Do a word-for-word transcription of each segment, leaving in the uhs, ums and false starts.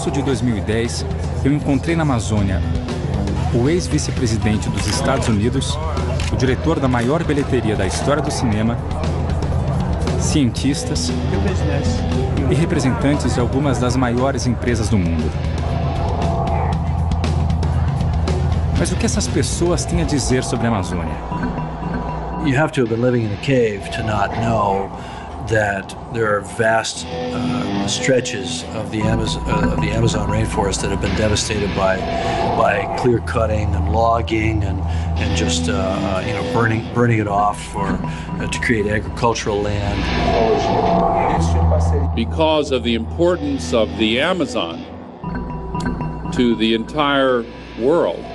agosto de dois mil e dez, eu encontrei na Amazônia o ex-vice-presidente dos Estados Unidos, o diretor da maior bilheteria da história do cinema, cientistas e representantes de algumas das maiores empresas do mundo. Mas o que essas pessoas têm a dizer sobre a Amazônia? You have to have been living in a cave to not know that there are vast uh, stretches of the Amazon uh, of the Amazon rainforest that have been devastated by by clear cutting and logging and and just uh, uh, you know burning burning it off for uh, to create agricultural land. Because of the importance of the Amazon to the entire world,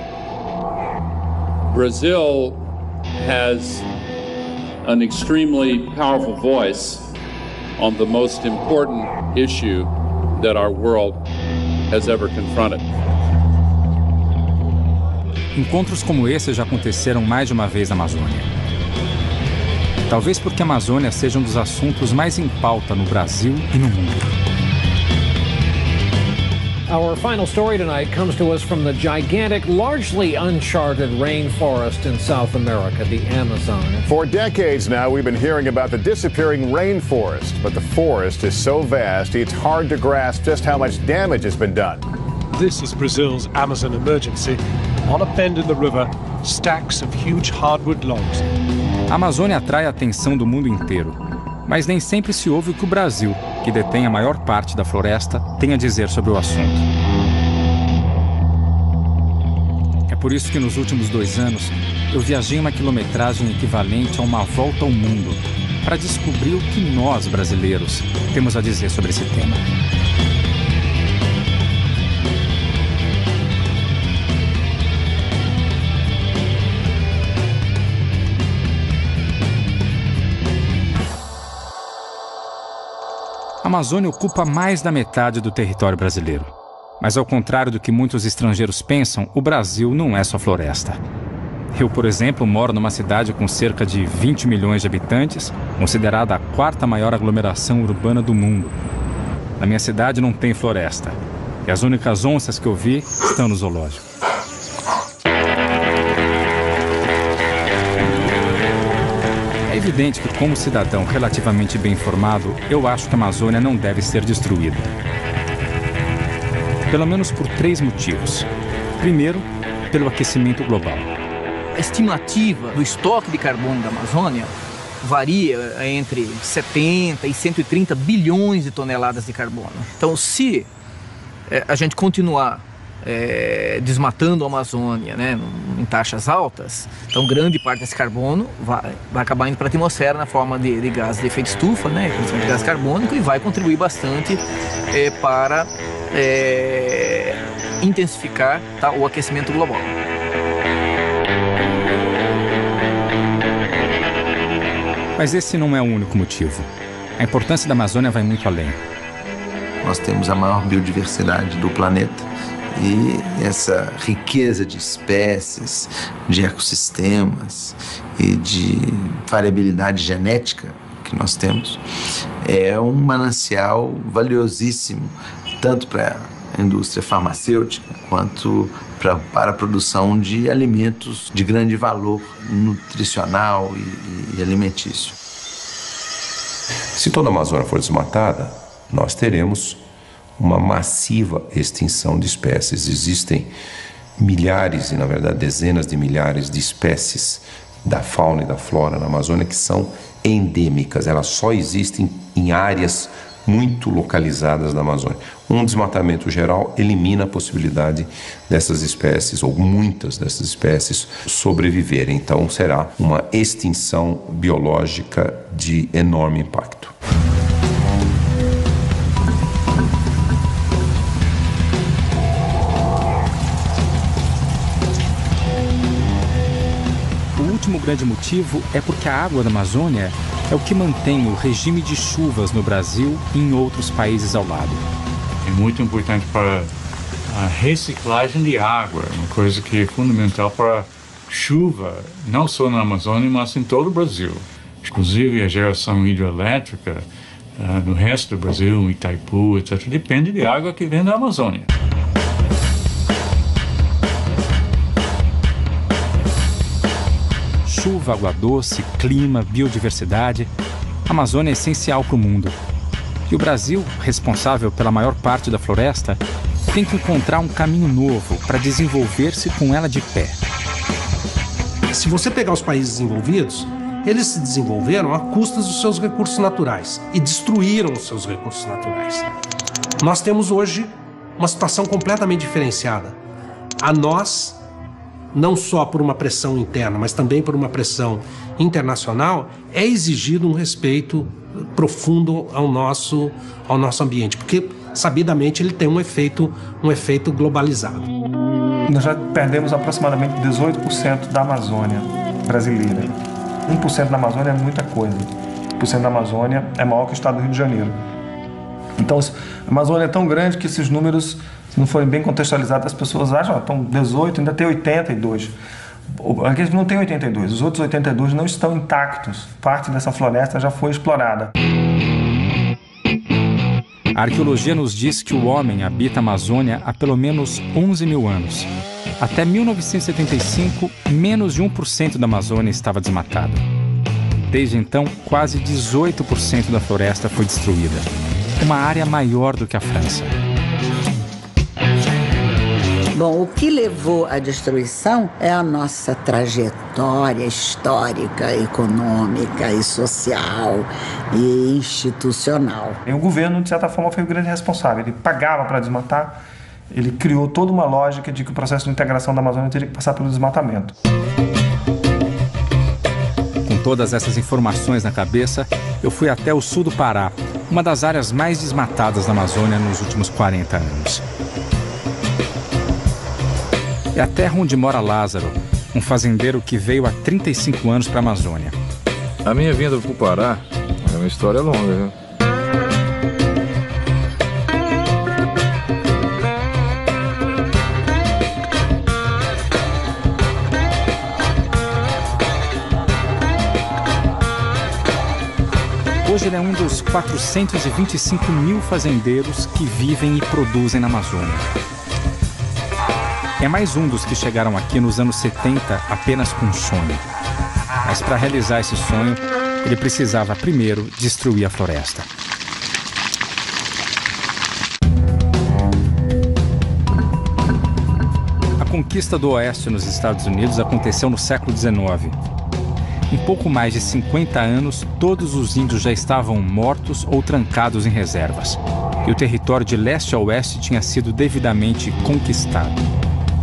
Brazil has an extremely powerful voice on the most important issue that our world has ever confronted. Encontros como esse já aconteceram mais de uma vez na Amazônia. Talvez porque a Amazônia seja um dos assuntos mais em pauta no Brasil e no mundo. Our final story tonight comes to us from the gigantic, largely uncharted rainforest in South America, the Amazon. For decades now, we've been hearing about the disappearing rainforest, but the forest is so vast, it's hard to grasp just how much damage has been done. This is Brazil's Amazon emergency. On a bend in the river, stacks of huge hardwood logs. A Amazônia atrai a atenção do mundo inteiro, mas nem sempre se ouve o que o Brasil, que detém a maior parte da floresta, tem a dizer sobre o assunto. É por isso que nos últimos dois anos eu viajei uma quilometragem equivalente a uma volta ao mundo para descobrir o que nós, brasileiros, temos a dizer sobre esse tema. A Amazônia ocupa mais da metade do território brasileiro. Mas ao contrário do que muitos estrangeiros pensam, o Brasil não é só floresta. Eu, por exemplo, moro numa cidade com cerca de vinte milhões de habitantes, considerada a quarta maior aglomeração urbana do mundo. Na minha cidade não tem floresta. E as únicas onças que eu vi estão no zoológico. É evidente que, como cidadão relativamente bem informado, eu acho que a Amazônia não deve ser destruída. Pelo menos por três motivos. Primeiro, pelo aquecimento global. A estimativa do estoque de carbono da Amazônia varia entre setenta e cento e trinta bilhões de toneladas de carbono. Então, se é, a gente continuar É, desmatando a Amazônia, né, em taxas altas, então grande parte desse carbono vai, vai acabar indo para a atmosfera na forma de, de gás de efeito estufa, né, principalmente de gás carbônico, e vai contribuir bastante é, para é, intensificar, tá, o aquecimento global. Mas esse não é o único motivo. A importância da Amazônia vai muito além. Nós temos a maior biodiversidade do planeta. E essa riqueza de espécies, de ecossistemas e de variabilidade genética que nós temos é um manancial valiosíssimo, tanto para a indústria farmacêutica quanto pra, para a produção de alimentos de grande valor nutricional e, e alimentício. Se toda a Amazônia for desmatada, nós teremos uma massiva extinção de espécies. Existem milhares, e na verdade dezenas de milhares de espécies da fauna e da flora na Amazônia que são endêmicas. Elas só existem em áreas muito localizadas da Amazônia. Um desmatamento geral elimina a possibilidade dessas espécies, ou muitas dessas espécies, sobreviverem. Então será uma extinção biológica de enorme impacto. O último grande motivo é porque a água da Amazônia é o que mantém o regime de chuvas no Brasil e em outros países ao lado. É muito importante para a reciclagem de água, uma coisa que é fundamental para a chuva, não só na Amazônia, mas em todo o Brasil. Inclusive a geração hidroelétrica uh, no resto do Brasil, em Itaipu, etcétera, depende de água que vem da Amazônia. Chuva, água doce, clima, biodiversidade. A Amazônia é essencial para o mundo. E o Brasil, responsável pela maior parte da floresta, tem que encontrar um caminho novo para desenvolver-se com ela de pé. Se você pegar os países desenvolvidos, eles se desenvolveram à custa dos seus recursos naturais e destruíram os seus recursos naturais. Nós temos hoje uma situação completamente diferenciada. A nós, não só por uma pressão interna, mas também por uma pressão internacional, é exigido um respeito profundo ao nosso, ao nosso ambiente, porque sabidamente ele tem um efeito, um efeito globalizado. Nós já perdemos aproximadamente dezoito por cento da Amazônia brasileira. um por cento da Amazônia é muita coisa. um por cento da Amazônia é maior que o estado do Rio de Janeiro. Então, a Amazônia é tão grande que esses números, se não forem bem contextualizados, as pessoas acham, ah, estão dezoito, ainda tem oitenta e dois. Aqui não tem oitenta e dois, os outros oitenta e dois não estão intactos. Parte dessa floresta já foi explorada. A arqueologia nos diz que o homem habita a Amazônia há pelo menos onze mil anos. Até mil novecentos e setenta e cinco, menos de um por cento da Amazônia estava desmatada. Desde então, quase dezoito por cento da floresta foi destruída. Uma área maior do que a França. Bom, o que levou à destruição é a nossa trajetória histórica, econômica e social e institucional. E o governo, de certa forma, foi o grande responsável. Ele pagava para desmatar, ele criou toda uma lógica de que o processo de integração da Amazônia teria que passar pelo desmatamento. Com todas essas informações na cabeça, eu fui até o sul do Pará, uma das áreas mais desmatadas da Amazônia nos últimos quarenta anos. É a terra onde mora Lázaro, um fazendeiro que veio há trinta e cinco anos para a Amazônia. A minha vinda para o Pará é uma história longa, viu? Hoje ele é um dos quatrocentos e vinte e cinco mil fazendeiros que vivem e produzem na Amazônia. É mais um dos que chegaram aqui nos anos setenta apenas com um sonho. Mas para realizar esse sonho, ele precisava primeiro destruir a floresta. A conquista do Oeste nos Estados Unidos aconteceu no século dezenove. Em pouco mais de cinquenta anos, todos os índios já estavam mortos ou trancados em reservas. E o território de leste a oeste tinha sido devidamente conquistado.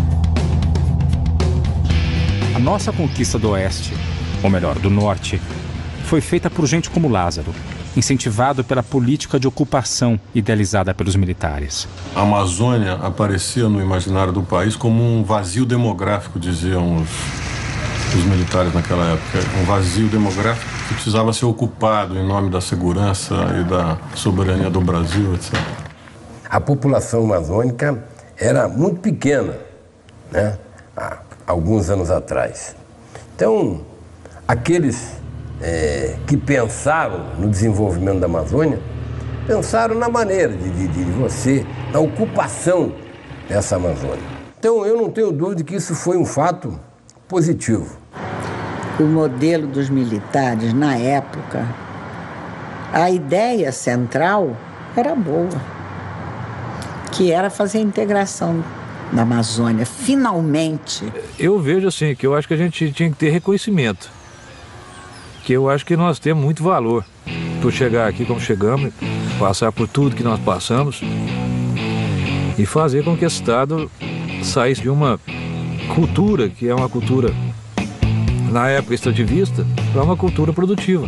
A nossa conquista do Oeste, ou melhor, do Norte, foi feita por gente como Lázaro, incentivado pela política de ocupação idealizada pelos militares. A Amazônia aparecia no imaginário do país como um vazio demográfico, diziam os, os militares naquela época. Um vazio demográfico que precisava ser ocupado em nome da segurança e da soberania do Brasil, etcétera. A população amazônica era muito pequena, né? Há alguns anos atrás. Então, aqueles é, que pensaram no desenvolvimento da Amazônia, pensaram na maneira de, de, de você, na ocupação dessa Amazônia. Então, eu não tenho dúvida que isso foi um fato positivo. O modelo dos militares, na época, a ideia central era boa, que era fazer a integração na Amazônia, finalmente. Eu vejo assim, que eu acho que a gente tinha que ter reconhecimento, que eu acho que nós temos muito valor por chegar aqui como chegamos, passar por tudo que nós passamos e fazer com que esse Estado saísse de uma cultura, que é uma cultura, na época extrativista, para uma cultura produtiva.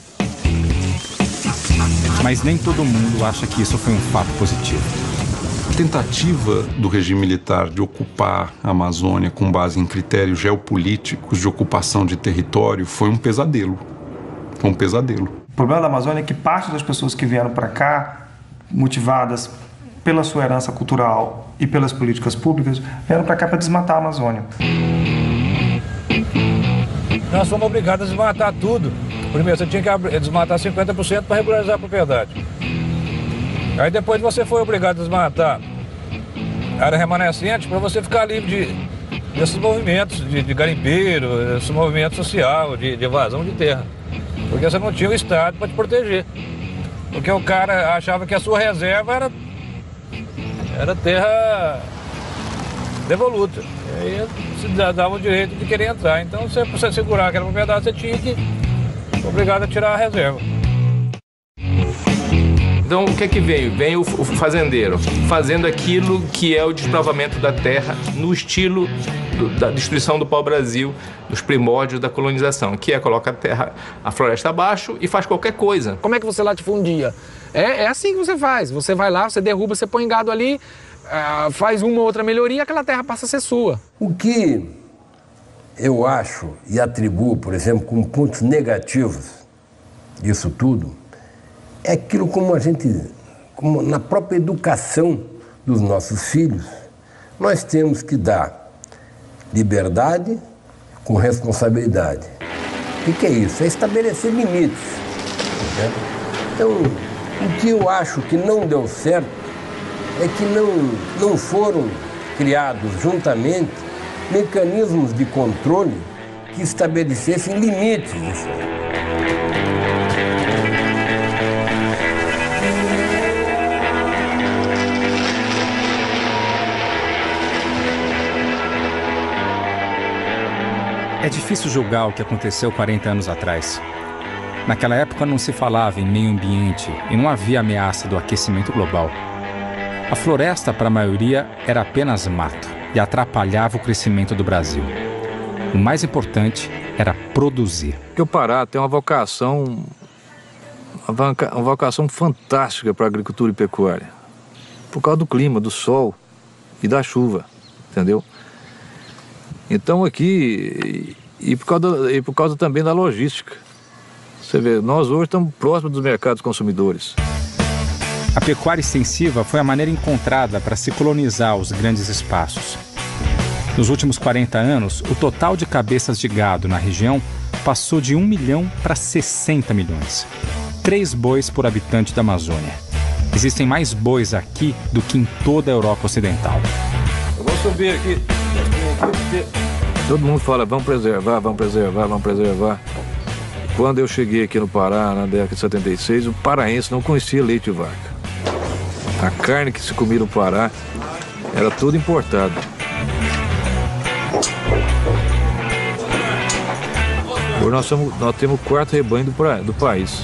Mas nem todo mundo acha que isso foi um fato positivo. A tentativa do regime militar de ocupar a Amazônia com base em critérios geopolíticos de ocupação de território foi um pesadelo. Foi um pesadelo. O problema da Amazônia é que parte das pessoas que vieram para cá, motivadas pela sua herança cultural e pelas políticas públicas, vieram para cá para desmatar a Amazônia. Nós fomos obrigados a desmatar tudo. Primeiro, você tinha que desmatar cinquenta por cento para regularizar a propriedade. Aí depois você foi obrigado a desmatar a área remanescente para você ficar livre de, desses movimentos de, de garimpeiro, esse movimento social, de, de evasão de terra. Porque você não tinha o Estado para te proteger. Porque o cara achava que a sua reserva era, era terra devoluta. E aí se dava o direito de querer entrar. Então, você, para você segurar aquela propriedade, você tinha que ser obrigado a tirar a reserva. Então, o que é que veio? Vem o fazendeiro fazendo aquilo que é o desbravamento da terra no estilo do, da destruição do pau-brasil, dos primórdios da colonização, que é colocar a terra, a floresta abaixo e faz qualquer coisa. Como é que você latifundia? É, é assim que você faz. Você vai lá, você derruba, você põe gado ali, uh, faz uma ou outra melhoria, aquela terra passa a ser sua. O que eu acho e atribuo, por exemplo, como pontos negativos disso tudo, é aquilo como a gente, como na própria educação dos nossos filhos, nós temos que dar liberdade com responsabilidade. O que é isso? É estabelecer limites. Né? Então, o que eu acho que não deu certo é que não, não foram criados juntamente mecanismos de controle que estabelecessem limites disso. É difícil julgar o que aconteceu quarenta anos atrás. Naquela época não se falava em meio ambiente e não havia ameaça do aquecimento global. A floresta, para a maioria, era apenas mato e atrapalhava o crescimento do Brasil. O mais importante era produzir. Porque o Pará tem uma vocação, uma vocação fantástica para a agricultura e pecuária. Por causa do clima, do sol e da chuva, entendeu? Então aqui, e por, causa, e por causa também da logística. Você vê, nós hoje estamos próximos dos mercados consumidores. A pecuária extensiva foi a maneira encontrada para se colonizar os grandes espaços. Nos últimos quarenta anos, o total de cabeças de gado na região passou de um milhão para sessenta milhões. Três bois por habitante da Amazônia. Existem mais bois aqui do que em toda a Europa Ocidental. Eu vou subir aqui. Todo mundo fala, vamos preservar, vamos preservar, vamos preservar. Quando eu cheguei aqui no Pará, na década de setenta e seis, o paraense não conhecia leite de vaca. A carne que se comia no Pará era toda importada. Hoje nós, somos, nós temos o quarto rebanho do, pra, do país.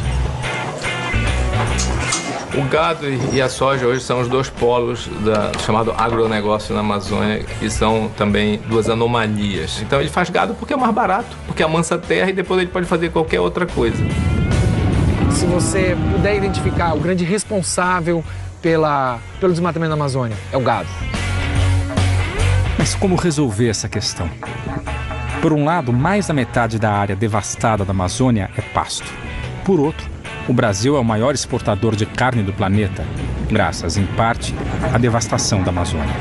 O gado e a soja hoje são os dois polos do chamado agronegócio na Amazônia, que são também duas anomalias. Então ele faz gado porque é mais barato, porque amansa a terra e depois ele pode fazer qualquer outra coisa. Se você puder identificar o grande responsável pela, pelo desmatamento da Amazônia, é o gado. Mas como resolver essa questão? Por um lado, mais da metade da área devastada da Amazônia é pasto. Por outro, o Brasil é o maior exportador de carne do planeta, graças, em parte, à devastação da Amazônia.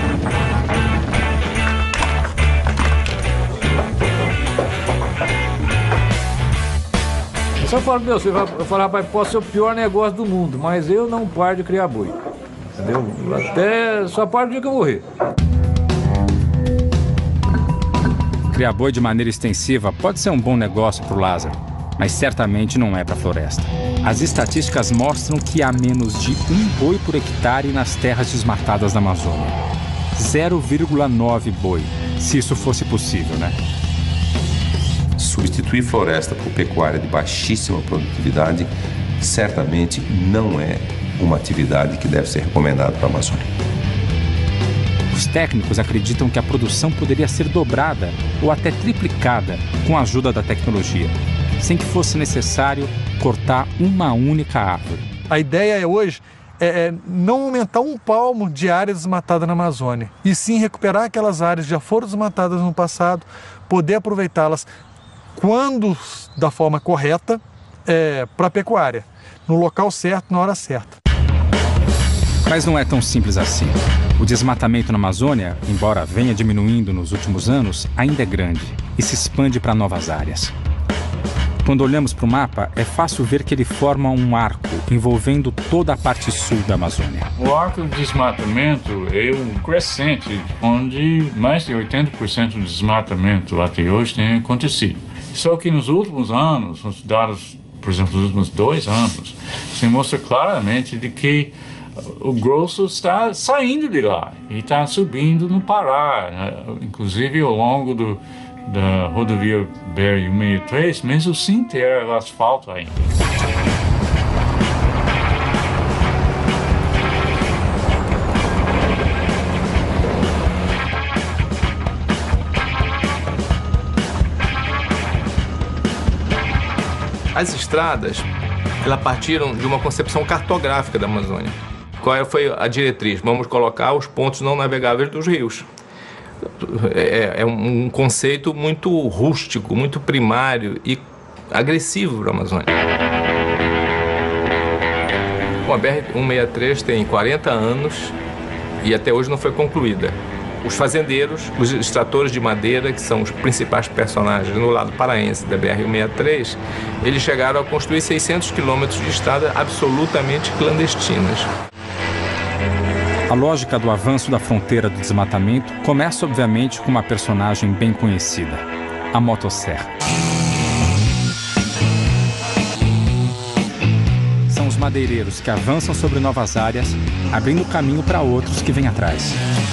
Eu só falo, meu, você vai falar, rapaz, pode ser o pior negócio do mundo, mas eu não paro de criar boi. Entendeu? Até só paro no dia que eu morrer. Criar boi de maneira extensiva pode ser um bom negócio para o Lázaro, mas certamente não é para a floresta. As estatísticas mostram que há menos de um boi por hectare nas terras desmatadas da Amazônia. zero vírgula nove boi, se isso fosse possível, né? Substituir floresta por pecuária de baixíssima produtividade certamente não é uma atividade que deve ser recomendada para a Amazônia. Os técnicos acreditam que a produção poderia ser dobrada ou até triplicada com a ajuda da tecnologia, sem que fosse necessário cortar uma única árvore. A ideia hoje é não aumentar um palmo de área desmatada na Amazônia, e sim recuperar aquelas áreas que já foram desmatadas no passado, poder aproveitá-las quando da forma correta é, para a pecuária, no local certo, na hora certa. Mas não é tão simples assim. O desmatamento na Amazônia, embora venha diminuindo nos últimos anos, ainda é grande e se expande para novas áreas. Quando olhamos para o mapa, é fácil ver que ele forma um arco envolvendo toda a parte sul da Amazônia. O arco de desmatamento é um crescente, onde mais de oitenta por cento do desmatamento até hoje tem acontecido. Só que nos últimos anos, os dados, por exemplo, nos últimos dois anos, se mostra claramente de que o grosso está saindo de lá e está subindo no Pará, né? Inclusive ao longo do, da rodovia B R cento e sessenta e três, mesmo sem ter asfalto ainda. As estradas, elas partiram de uma concepção cartográfica da Amazônia. Qual foi a diretriz? Vamos colocar os pontos não navegáveis dos rios. É, é um conceito muito rústico, muito primário e agressivo para a Amazônia. Bom, a B R cento e sessenta e três tem quarenta anos e até hoje não foi concluída. Os fazendeiros, os extratores de madeira, que são os principais personagens no lado paraense da B R cento e sessenta e três, eles chegaram a construir seiscentos quilômetros de estrada absolutamente clandestinas. A lógica do avanço da fronteira do desmatamento começa, obviamente, com uma personagem bem conhecida, a motosserra. São os madeireiros que avançam sobre novas áreas, abrindo caminho para outros que vêm atrás.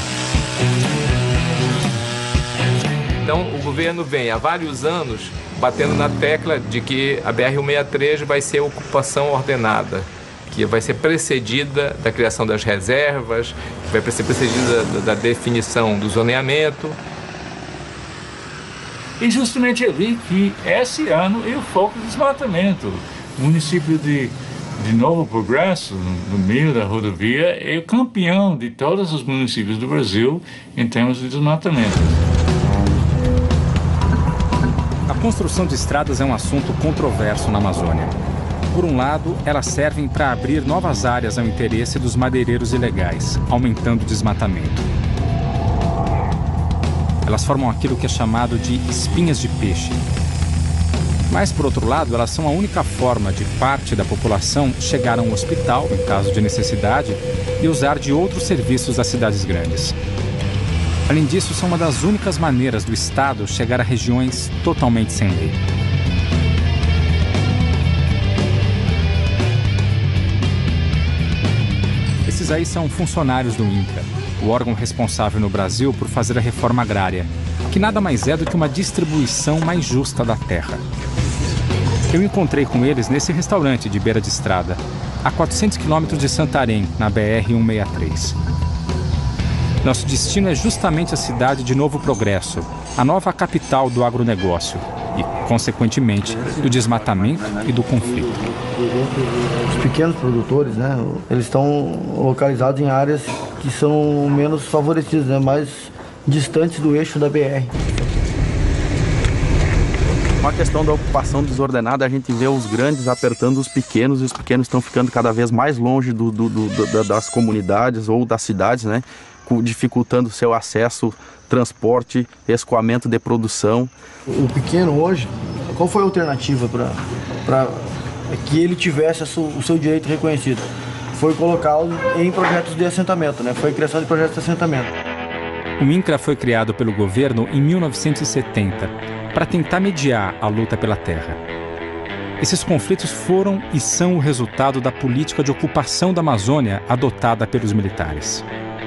Então, o governo vem há vários anos batendo na tecla de que a B R cento e sessenta e três vai ser ocupação ordenada, que vai ser precedida da criação das reservas, que vai ser precedida da, da definição do zoneamento. E justamente ali que esse ano é o foco do desmatamento. O município de, de Novo Progresso, no meio da rodovia, é o campeão de todos os municípios do Brasil em termos de desmatamento. A construção de estradas é um assunto controverso na Amazônia. Por um lado, elas servem para abrir novas áreas ao interesse dos madeireiros ilegais, aumentando o desmatamento. Elas formam aquilo que é chamado de espinhas de peixe. Mas, por outro lado, elas são a única forma de parte da população chegar a um hospital, em caso de necessidade, e usar de outros serviços das cidades grandes. Além disso, são uma das únicas maneiras do Estado chegar a regiões totalmente sem lei. Esses aí são funcionários do INCRA, o órgão responsável no Brasil por fazer a reforma agrária, que nada mais é do que uma distribuição mais justa da terra. Eu encontrei com eles nesse restaurante de beira de estrada, a quatrocentos quilômetros de Santarém, na B R cento e sessenta e três. Nosso destino é justamente a cidade de Novo Progresso, a nova capital do agronegócio e, consequentemente, do desmatamento e do conflito. Os pequenos produtores, né, eles estão localizados em áreas que são menos favorecidas, né, mais distantes do eixo da B R. Com a questão da ocupação desordenada, a gente vê os grandes apertando os pequenos e os pequenos estão ficando cada vez mais longe do, do, do, das comunidades ou das cidades, né, dificultando o seu acesso, transporte, escoamento de produção. O pequeno hoje, qual foi a alternativa para que ele tivesse o seu direito reconhecido? Foi colocá-lo em projetos de assentamento, né? Foi a criação de projetos de assentamento. O INCRA foi criado pelo governo em mil novecentos e setenta para tentar mediar a luta pela terra. Esses conflitos foram e são o resultado da política de ocupação da Amazônia adotada pelos militares.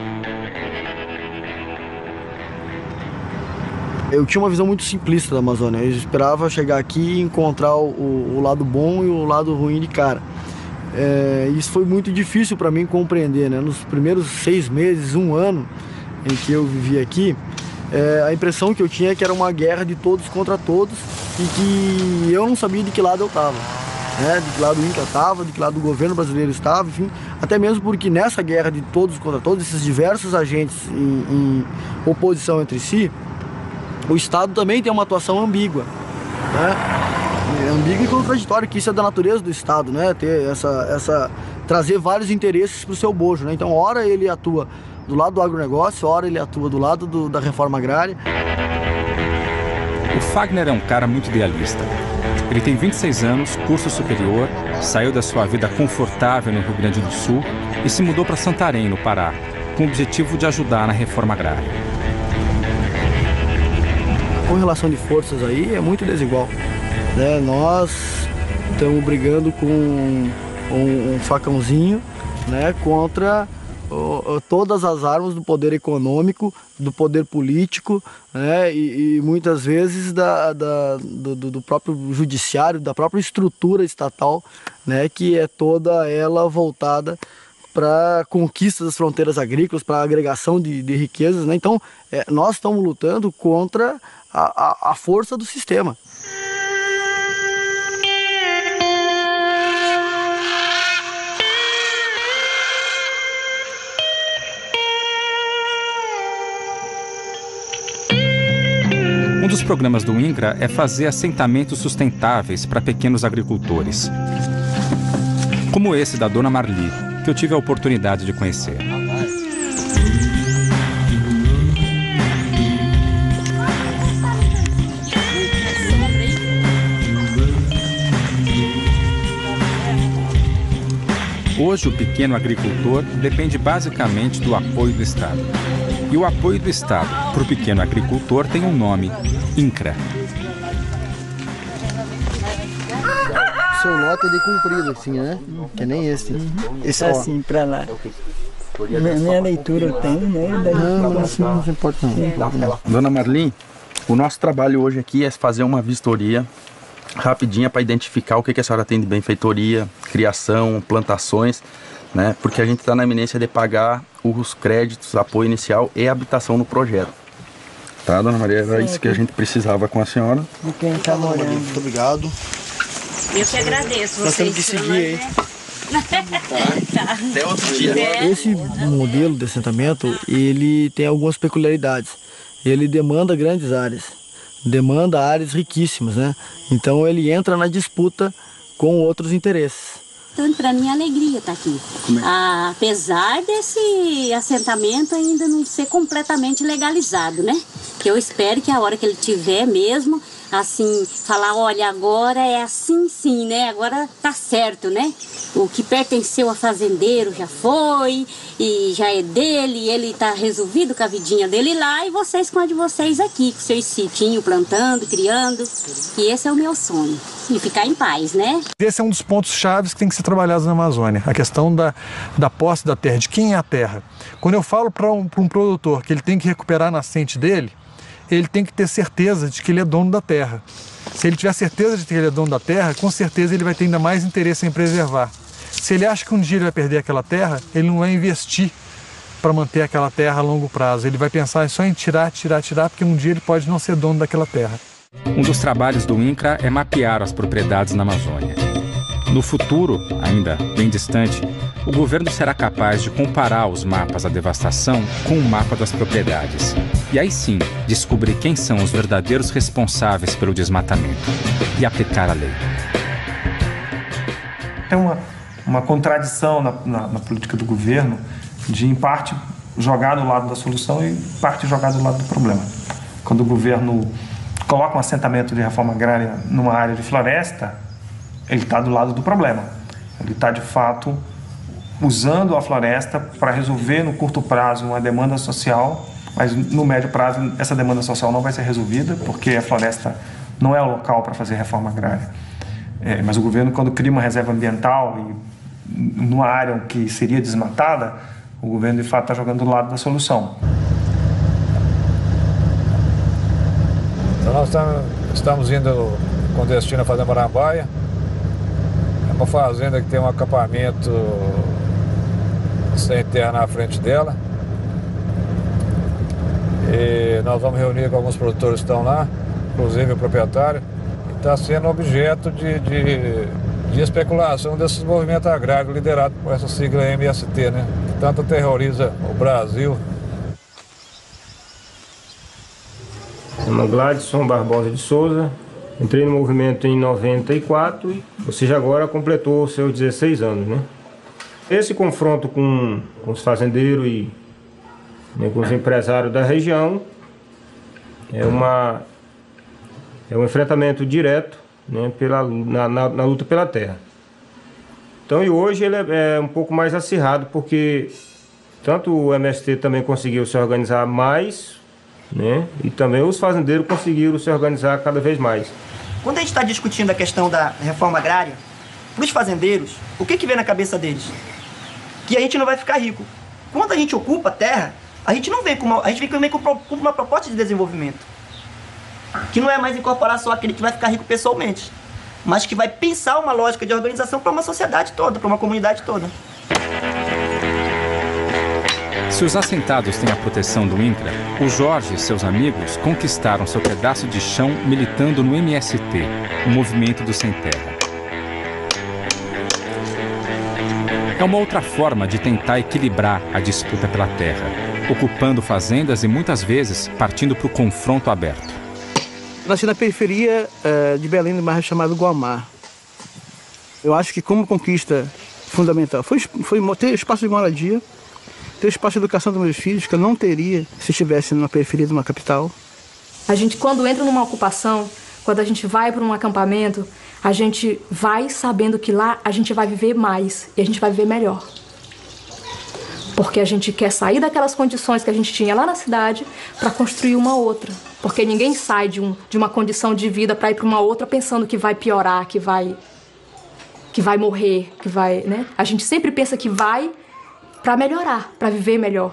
Eu tinha uma visão muito simplista da Amazônia. Eu esperava chegar aqui e encontrar o, o lado bom e o lado ruim de cara. É, isso foi muito difícil para mim compreender, né? Nos primeiros seis meses, um ano em que eu vivi aqui, é, a impressão que eu tinha é que era uma guerra de todos contra todos e que eu não sabia de que lado eu estava. Né? De que lado o INCRA estava, de que lado o governo brasileiro estava, enfim. Até mesmo porque nessa guerra de todos contra todos, esses diversos agentes em, em oposição entre si, o Estado também tem uma atuação ambígua, né? É ambígua e contraditória, que isso é da natureza do Estado, né? Ter essa, essa, trazer vários interesses para o seu bojo, né? Então, ora ele atua do lado do agronegócio, ora ele atua do lado do, da reforma agrária. O Fagner é um cara muito idealista. Ele tem vinte e seis anos, curso superior, saiu da sua vida confortável no Rio Grande do Sul e se mudou para Santarém, no Pará, com o objetivo de ajudar na reforma agrária. A correlação de forças aí é muito desigual, né? Nós estamos brigando com um, um facãozinho, né, contra o, todas as armas do poder econômico, do poder político, né, e, e muitas vezes da, da, do, do próprio judiciário, da própria estrutura estatal, né, que é toda ela voltada para a conquista das fronteiras agrícolas, para a agregação de, de riquezas, né? Então, é, nós estamos lutando contra a, a, a força do sistema. Um dos programas do INCRA é fazer assentamentos sustentáveis para pequenos agricultores, como esse da Dona Marli, que eu tive a oportunidade de conhecer. Hoje, o pequeno agricultor depende basicamente do apoio do Estado. E o apoio do Estado para o pequeno agricultor tem um nome: INCRA. O seu lote é de comprido, assim, né? Que nem esse. Esse é assim, para lá. Minha leitura eu tenho, né? Não, mas não se importa não. Dona Marli, o nosso trabalho hoje aqui é fazer uma vistoria rapidinha para identificar o que, que a senhora tem de benfeitoria, criação, plantações, né? Porque a gente está na iminência de pagar os créditos, apoio inicial e habitação no projeto. Tá, Dona Maria? Era isso que a gente precisava com a senhora. De quem está morando. Muito obrigado. Eu que agradeço. Nós temos que seguir aí. Tá. Até outro dia. Esse modelo de assentamento, ele tem algumas peculiaridades. Ele demanda grandes áreas, demanda áreas riquíssimas, né? Então ele entra na disputa com outros interesses. Tanto para mim, alegria estar aqui. Ah, apesar desse assentamento ainda não ser completamente legalizado, né? Que eu espero que a hora que ele tiver mesmo, assim, falar, olha, agora é assim sim, né? Agora tá certo, né? O que pertenceu a fazendeiro já foi, e já é dele, ele tá resolvido com a vidinha dele lá, e vocês com a de vocês aqui, com seus sitinhos, plantando, criando. E esse é o meu sonho. E ficar em paz, né? Esse é um dos pontos chaves que tem que ser trabalhados na Amazônia, a questão da, da posse da terra, de quem é a terra. Quando eu falo para um, para um produtor que ele tem que recuperar a nascente dele, ele tem que ter certeza de que ele é dono da terra. Se ele tiver certeza de que ele é dono da terra, com certeza ele vai ter ainda mais interesse em preservar. Se ele acha que um dia ele vai perder aquela terra, ele não vai investir para manter aquela terra a longo prazo. Ele vai pensar só em tirar, tirar, tirar, porque um dia ele pode não ser dono daquela terra. Um dos trabalhos do INCRA é mapear as propriedades na Amazônia. No futuro, ainda bem distante, o governo será capaz de comparar os mapas da devastação com o mapa das propriedades. E aí sim, descobrir quem são os verdadeiros responsáveis pelo desmatamento e aplicar a lei. Tem uma, uma contradição na, na, na política do governo de, em parte, jogar do lado da solução e, em parte, jogar do lado do problema. Quando o governo coloca um assentamento de reforma agrária numa área de floresta, ele está do lado do problema. Ele está, de fato, usando a floresta para resolver, no curto prazo, uma demanda social, mas no médio prazo essa demanda social não vai ser resolvida, porque a floresta não é o local para fazer reforma agrária. É, mas o governo, quando cria uma reserva ambiental e numa área que seria desmatada, o governo, de fato, está jogando do lado da solução. Então nós estamos indo com destino a Fazenda Marambaia. É uma fazenda que tem um acampamento sem terra na frente dela. E nós vamos reunir com alguns produtores que estão lá, inclusive o proprietário. Está sendo objeto de, de, de especulação desses movimentos agrários liderados por essa sigla M S T, né? Que tanto terroriza o Brasil. Chama Gladson Barbosa de Souza. Entrei no movimento em noventa e quatro, ou seja, agora completou os seus dezesseis anos, né? Esse confronto com, com os fazendeiros e, né, com os empresários da região é, uma, é um enfrentamento direto né, pela, na, na, na luta pela terra. Então, e hoje ele é, é um pouco mais acirrado, porque tanto o M S T também conseguiu se organizar mais, né, e também os fazendeiros conseguiram se organizar cada vez mais. Quando a gente está discutindo a questão da reforma agrária, para os fazendeiros, o que, que vem na cabeça deles? Que a gente não vai ficar rico. Quando a gente ocupa a terra, a gente não vem com uma, a gente vem com uma proposta de desenvolvimento, que não é mais incorporar só aquele que vai ficar rico pessoalmente, mas que vai pensar uma lógica de organização para uma sociedade toda, para uma comunidade toda. Se os assentados têm a proteção do INCRA, o Jorge e seus amigos conquistaram seu pedaço de chão militando no M S T, o Movimento do Sem Terra. É uma outra forma de tentar equilibrar a disputa pela terra, ocupando fazendas e muitas vezes partindo para o confronto aberto. Nasci na periferia uh, de Belém, no bairro chamado Guamar. Eu acho que como conquista fundamental foi, foi ter espaço de moradia, ter espaço de educação dos meus filhos, que eu não teria se estivesse na periferia de uma capital. A gente, quando entra numa ocupação, quando a gente vai para um acampamento, a gente vai sabendo que lá a gente vai viver mais e a gente vai viver melhor. Porque a gente quer sair daquelas condições que a gente tinha lá na cidade para construir uma outra. Porque ninguém sai de, um, de uma condição de vida para ir para uma outra pensando que vai piorar, que vai, que vai morrer, que vai, né? A gente sempre pensa que vai para melhorar, para viver melhor.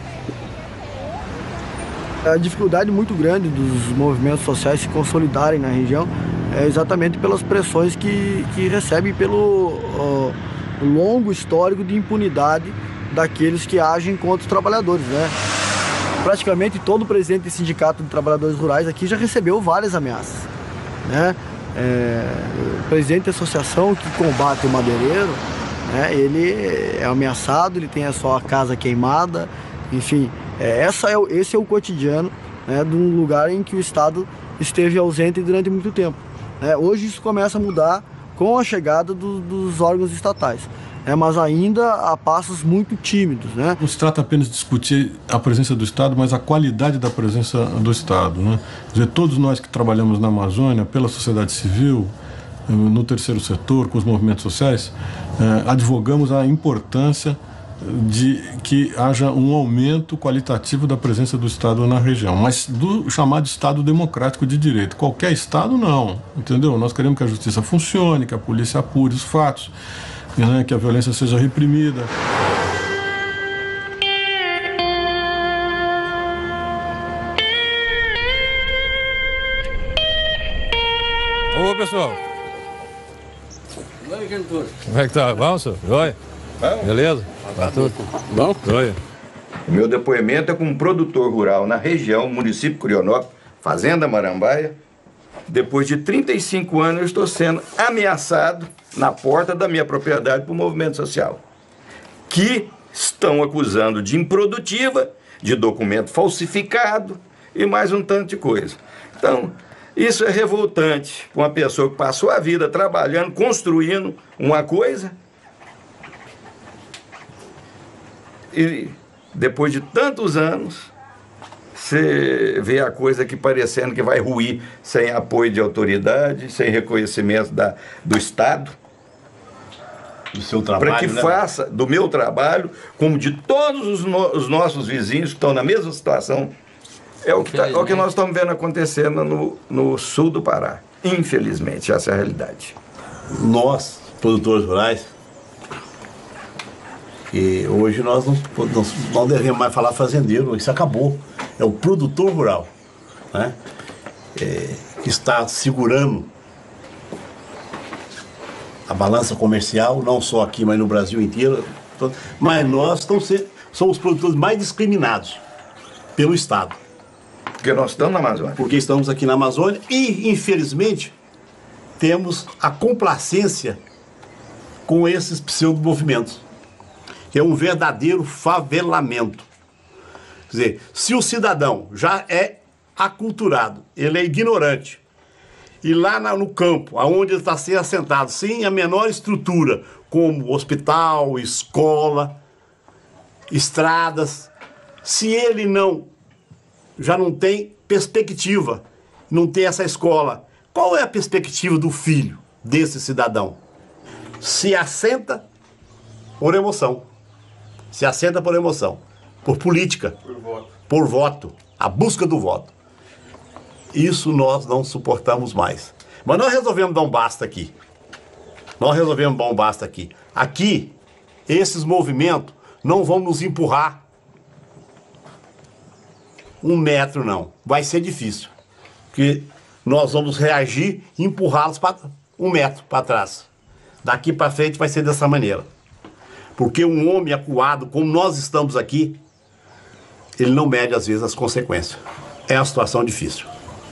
A dificuldade muito grande dos movimentos sociais se consolidarem na região é exatamente pelas pressões que, que recebem pelo ó, longo histórico de impunidade daqueles que agem contra os trabalhadores, né? Praticamente todo presidente do Sindicato de Trabalhadores Rurais aqui já recebeu várias ameaças, né? É, o presidente da associação que combate o madeireiro, né, ele é ameaçado, ele tem a sua casa queimada, enfim, é, essa é, esse é o cotidiano, né, de um lugar em que o Estado esteve ausente durante muito tempo. É, hoje isso começa a mudar com a chegada do, dos órgãos estatais. É, mas ainda a passos muito tímidos, né? Não se trata apenas de discutir a presença do Estado, mas a qualidade da presença do Estado, né? Quer dizer, todos nós que trabalhamos na Amazônia, pela sociedade civil, no terceiro setor, com os movimentos sociais, eh, advogamos a importância de que haja um aumento qualitativo da presença do Estado na região, mas do chamado Estado democrático de direito. Qualquer Estado, não, entendeu? Nós queremos que a justiça funcione, que a polícia apure os fatos, né, que a violência seja reprimida. Ô, pessoal. Como é que tá? Vamos, senhor? Joia? Beleza? Tá tudo bom? Joia. Meu depoimento é como produtor rural na região, município Curionópolis, Fazenda Marambaia. Depois de trinta e cinco anos, eu estou sendo ameaçado na porta da minha propriedade por movimento social, que estão acusando de improdutiva, de documento falsificado e mais um tanto de coisa. Então, isso é revoltante para uma pessoa que passou a vida trabalhando, construindo uma coisa, e depois de tantos anos, você vê a coisa que parecendo que vai ruir sem apoio de autoridade, sem reconhecimento da, do Estado. Do seu trabalho, para que né? faça do meu trabalho, como de todos os, no, os nossos vizinhos que estão na mesma situação. É o que, tá, é o que nós estamos vendo acontecendo no, no sul do Pará. Infelizmente, essa é a realidade. Nós, produtores rurais, que hoje nós não, não, não devemos mais falar fazendeiro, isso acabou. É o produtor rural, né? É, que está segurando a balança comercial, não só aqui, mas no Brasil inteiro. Mas nós estamos, somos os produtores mais discriminados pelo Estado. Porque nós estamos na Amazônia. Porque estamos aqui na Amazônia e, infelizmente, temos a complacência com esses pseudo-movimentos, que é um verdadeiro favelamento. Quer dizer, se o cidadão já é aculturado, ele é ignorante, e lá no campo, onde ele está sendo assentado, sem a menor estrutura, como hospital, escola, estradas, se ele não, já não tem perspectiva, não tem essa escola Qual é a perspectiva do filho desse cidadão? Se assenta por emoção. Se assenta por emoção. Por política. Por voto. Por voto. A busca do voto. Isso nós não suportamos mais. Mas nós resolvemos dar um basta aqui. Nós resolvemos dar um basta aqui. Aqui, esses movimentos não vão nos empurrar um metro, não. Vai ser difícil. Porque nós vamos reagir e empurrá-los para um metro para trás. Daqui para frente vai ser dessa maneira. Porque um homem acuado, como nós estamos aqui, ele não mede, às vezes, as consequências. É uma situação difícil.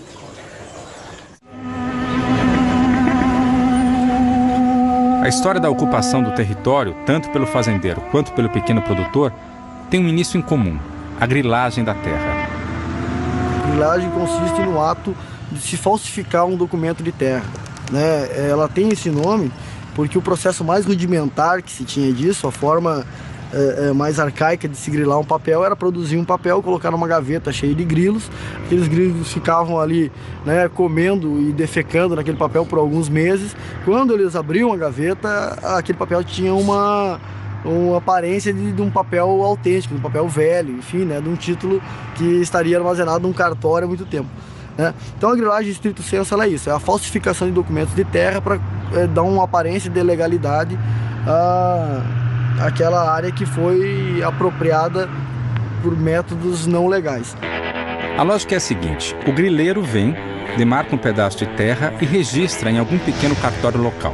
A história da ocupação do território, tanto pelo fazendeiro quanto pelo pequeno produtor, tem um início em comum: a grilagem da terra. A grilagem consiste no ato de se falsificar um documento de terra, né? Ela tem esse nome porque o processo mais rudimentar que se tinha disso, a forma é, é, mais arcaica de se grilar um papel, era produzir um papel, colocar numa gaveta cheia de grilos. Aqueles grilos ficavam ali, né, comendo e defecando naquele papel por alguns meses. Quando eles abriam a gaveta, aquele papel tinha uma, uma aparência de, de um papel autêntico, de um papel velho, enfim, né, de um título que estaria armazenado num cartório há muito tempo. Né? Então a grilagem, em estrito senso, ela é isso, é a falsificação de documentos de terra para é, dar uma aparência de legalidade a aquela área que foi apropriada por métodos não legais. A lógica é a seguinte: o grileiro vem, demarca um pedaço de terra e registra em algum pequeno cartório local.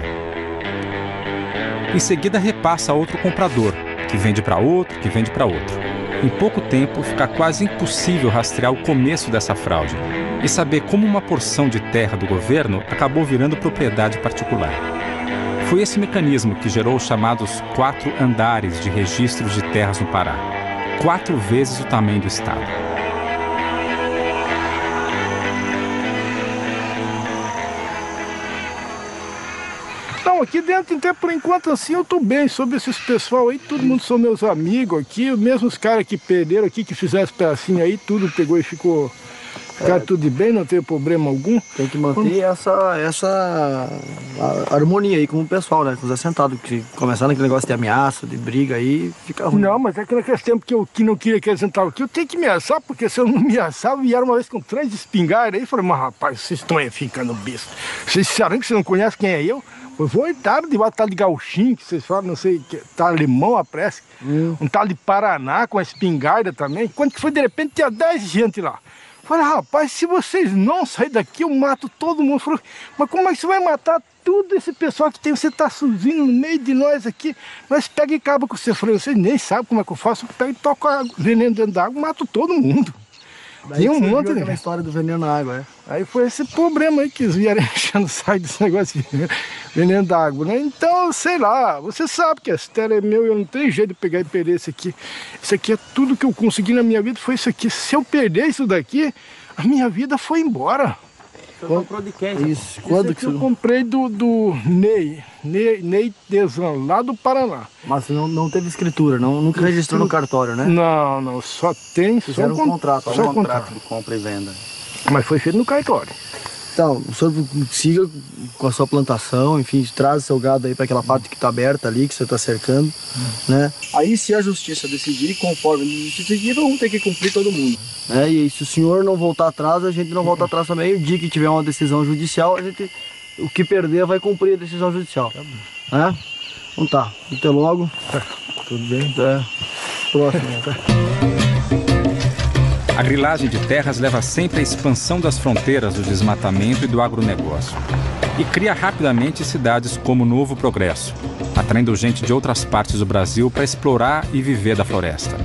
Em seguida repassa a outro comprador, que vende para outro, que vende para outro. Em pouco tempo fica quase impossível rastrear o começo dessa fraude e saber como uma porção de terra do governo acabou virando propriedade particular. Foi esse mecanismo que gerou os chamados quatro andares de registros de terras no Pará, quatro vezes o tamanho do estado. Não, aqui dentro, então, por enquanto, assim, eu tô bem. Sobre esses pessoal aí, todo mundo são meus amigos aqui. Mesmo os caras que perderam aqui, que fizeram esse pedacinho aí, tudo pegou e ficou... Ficar é, tudo bem, não tem problema algum. Tem que manter Quando... essa, essa harmonia aí com o pessoal, né? Com os assentados, que começando aquele negócio de ameaça, de briga aí, fica ruim. Não, mas é que naquele tempo que eu que não queria que eles entravam aqui, eu tenho que ameaçar, porque se eu não ameaçava, vieram uma vez com três espingardas aí e falei, mas rapaz, vocês estão aí ficando besta. Vocês disseram que vocês não conhecem quem é eu? Eu vou entrar de um tal de gauchinho, que vocês falam, não sei, que tá alemão a pressa, hum. um tal de Paraná com a espingarda também. Quando que foi, de repente, tinha dez gente lá. Falei, rapaz, se vocês não saírem daqui, eu mato todo mundo. Falei, mas como é que você vai matar todo esse pessoal que tem? Você tá sozinho no meio de nós aqui. Nós pega e acaba com você. Eu falei, vocês nem sabem como é que eu faço. Eu pego e toco veneno dentro da água, mato todo mundo. Daí tem um monte de história do veneno na água, é. Aí foi esse problema aí que eles vieram enchendo o saco desse negócio de veneno da água, né? Então, sei lá, você sabe que essa terra é meu, eu não tenho jeito de pegar e perder isso aqui. Isso aqui é tudo que eu consegui na minha vida, foi isso aqui. Se eu perder isso daqui, a minha vida foi embora. Você comprou de quem? Isso. Quando isso que eu você... comprei do, do Ney, Ney, Ney Tesan, lá do Paraná. Mas você não, não teve escritura, não, nunca Escritura... registrou no cartório, né? Não, não, só tem... Fizeram só um contrato, só um contrato, contrato de compra e venda. Mas foi feito no cartório. Então, o senhor siga com a sua plantação, enfim, traz o seu gado aí para aquela parte que está aberta ali, que você está cercando, hum. né? Aí, se a justiça decidir, conforme a justiça decidir, vamos ter que cumprir todo mundo. Né? E se o senhor não voltar atrás, a gente não volta atrás também. O dia que tiver uma decisão judicial, a gente, o que perder vai cumprir a decisão judicial. Tá bom. Né? Então tá, até logo. Tá. Tudo bem? Até próximo. Tá. A grilagem de terras leva sempre à expansão das fronteiras do desmatamento e do agronegócio. E cria rapidamente cidades como Novo Progresso, atraindo gente de outras partes do Brasil para explorar e viver da floresta.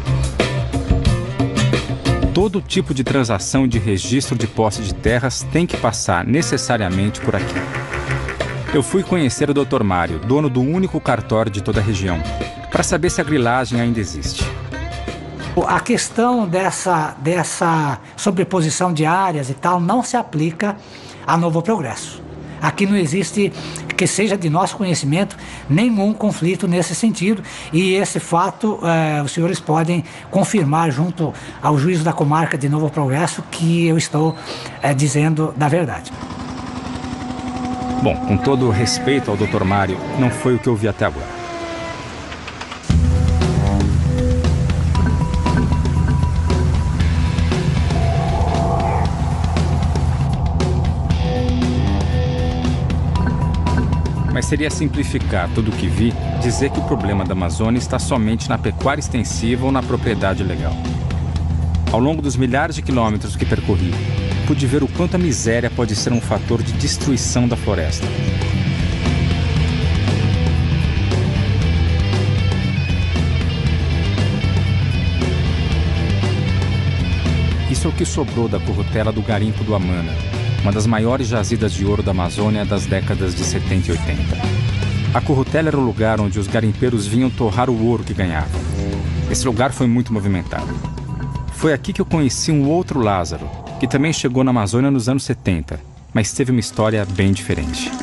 Todo tipo de transação e de registro de posse de terras tem que passar necessariamente por aqui. Eu fui conhecer o doutor Mário, dono do único cartório de toda a região, para saber se a grilagem ainda existe. A questão dessa, dessa sobreposição de áreas e tal não se aplica a Novo Progresso. Aqui não existe, que seja de nosso conhecimento, nenhum conflito nesse sentido, e esse fato eh, os senhores podem confirmar junto ao juízo da comarca de Novo Progresso que eu estou eh, dizendo da verdade. Bom, com todo o respeito ao doutor Mário, não foi o que eu vi até agora. Mas seria simplificar tudo o que vi dizer que o problema da Amazônia está somente na pecuária extensiva ou na propriedade legal. Ao longo dos milhares de quilômetros que percorri, pude ver o quanto a miséria pode ser um fator de destruição da floresta. Isso é o que sobrou da currutela do garimpo do Amana, uma das maiores jazidas de ouro da Amazônia das décadas de setenta e oitenta. A currutela era o lugar onde os garimpeiros vinham torrar o ouro que ganhavam. Esse lugar foi muito movimentado. Foi aqui que eu conheci um outro Lázaro, que também chegou na Amazônia nos anos setenta, mas teve uma história bem diferente.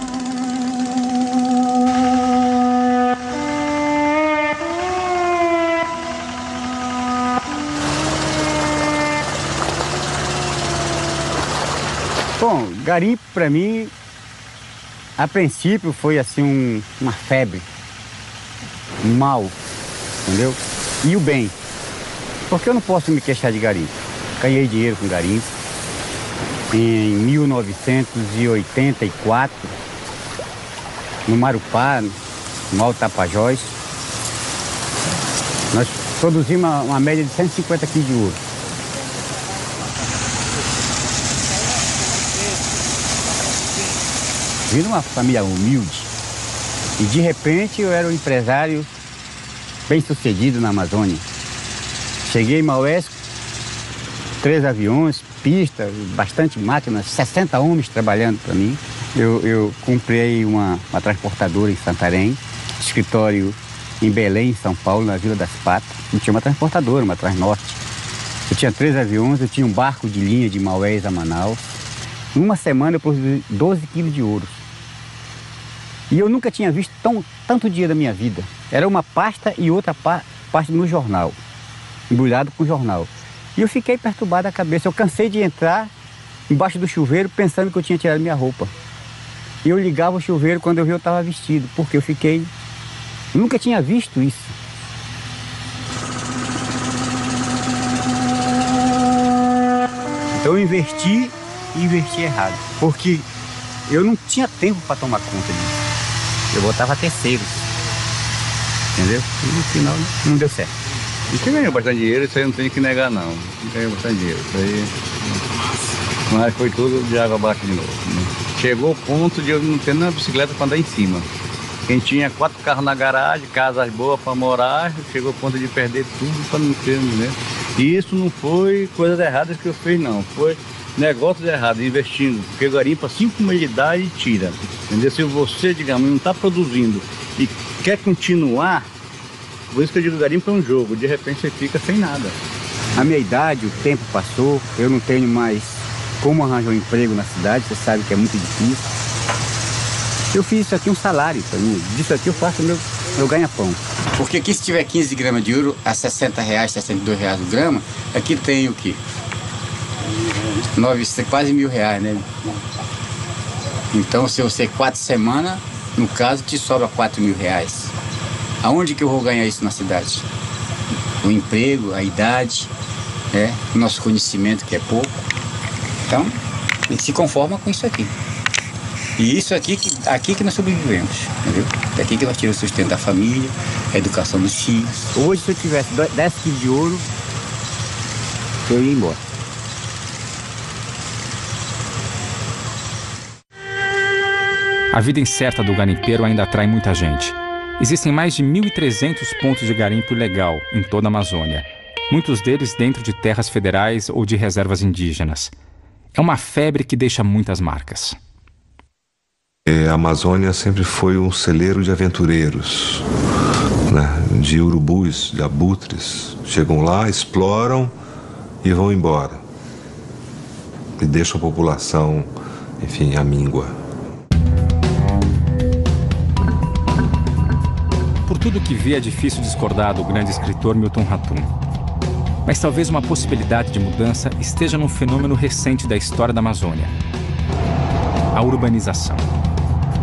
Bom, garimpo para mim, a princípio foi assim um, uma febre, um mal, entendeu? E o bem, porque eu não posso me queixar de garimpo. Ganhei dinheiro com garimpo em mil novecentos e oitenta e quatro, no Marupá, no Alto Tapajós. Nós produzimos uma, uma média de cento e cinquenta quilos de ouro. Vim de uma família humilde e de repente eu era um empresário bem sucedido na Amazônia. Cheguei em Maués, três aviões, pista, bastante máquinas, sessenta homens trabalhando para mim. Eu, eu comprei uma, uma transportadora em Santarém, escritório em Belém, em São Paulo, na Vila das Patas. Eu tinha uma transportadora, uma Transnorte. Eu tinha três aviões, eu tinha um barco de linha de Maués a Manaus. Em uma semana eu produzi doze quilos de ouro. E eu nunca tinha visto tão, tanto dinheiro da minha vida. Era uma pasta e outra pa, parte no jornal, embrulhado com jornal. E eu fiquei perturbado a cabeça. Eu cansei de entrar embaixo do chuveiro pensando que eu tinha tirado minha roupa. E eu ligava o chuveiro quando eu vi eu estava vestido, porque eu fiquei... Eu nunca tinha visto isso. Então eu investi e investi errado, porque eu não tinha tempo para tomar conta disso. Eu botava terceiros, entendeu? E no final não deu certo. E que ganhou bastante dinheiro, isso aí não tem que negar não. Ganhou bastante dinheiro, isso aí... Mas foi tudo de água abaixo de novo, né? Chegou o ponto de eu não ter nem bicicleta para andar em cima. Quem tinha quatro carros na garagem, casas boas para morar, chegou ao ponto de perder tudo para não ter, né? E isso não foi coisas erradas que eu fiz não, foi negócios errados, investindo. Porque o garimpo, assim como ele dá, ele tira. Entendeu? Se você, digamos, não está produzindo e quer continuar, por isso que eu digo, o garimpo é um jogo, de repente você fica sem nada. A minha idade, o tempo passou, eu não tenho mais como arranjar um emprego na cidade, você sabe que é muito difícil. Eu fiz isso aqui um salário para mim, disso aqui eu faço meu, meu ganha-pão. Porque aqui se tiver quinze gramas de ouro a sessenta reais, sessenta e dois reais o grama, aqui tem o quê? Nove, quase mil reais, né? Então se você quatro semanas, no caso te sobra quatro mil reais. Aonde que eu vou ganhar isso na cidade? O emprego, a idade, né? O nosso conhecimento que é pouco. Então, a gente se conforma com isso aqui. E isso aqui, que, aqui que nós sobrevivemos, entendeu? É aqui que nós tiramos o sustento da família, a educação dos filhos. Hoje, se eu tivesse dez quilos de ouro, eu ia embora. A vida incerta do garimpeiro ainda atrai muita gente. Existem mais de mil e trezentos pontos de garimpo ilegal em toda a Amazônia, muitos deles dentro de terras federais ou de reservas indígenas. É uma febre que deixa muitas marcas. A Amazônia sempre foi um celeiro de aventureiros, né? De urubus, de abutres. Chegam lá, exploram e vão embora. E deixam a população, enfim, à míngua. Por tudo que vi, é difícil discordar do grande escritor Milton Ratum. Mas talvez uma possibilidade de mudança esteja num fenômeno recente da história da Amazônia: a urbanização.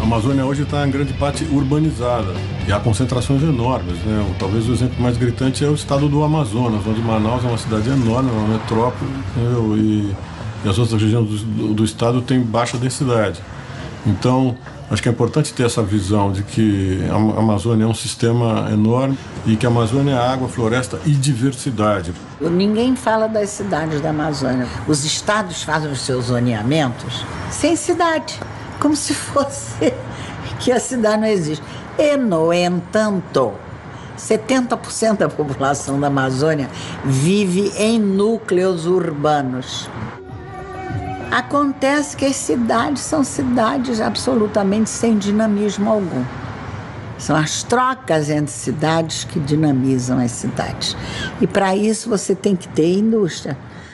Amazônia hoje está em grande parte urbanizada e há concentrações enormes, né? Talvez o exemplo mais gritante é o estado do Amazonas, onde Manaus é uma cidade enorme, uma metrópole, entendeu? E, e as outras regiões do, do estado têm baixa densidade. Então, acho que é importante ter essa visão de que a Amazônia é um sistema enorme e que a Amazônia é água, floresta e diversidade. Ninguém fala das cidades da Amazônia. Os estados fazem os seus zoneamentos sem cidade, como se fosse que a cidade não existe. E, no entanto, setenta por cento da população da Amazônia vive em núcleos urbanos. Acontece que as cidades são cidades absolutamente sem dinamismo algum. São as trocas entre cidades que dinamizam as cidades. E para isso você tem que ter indústria.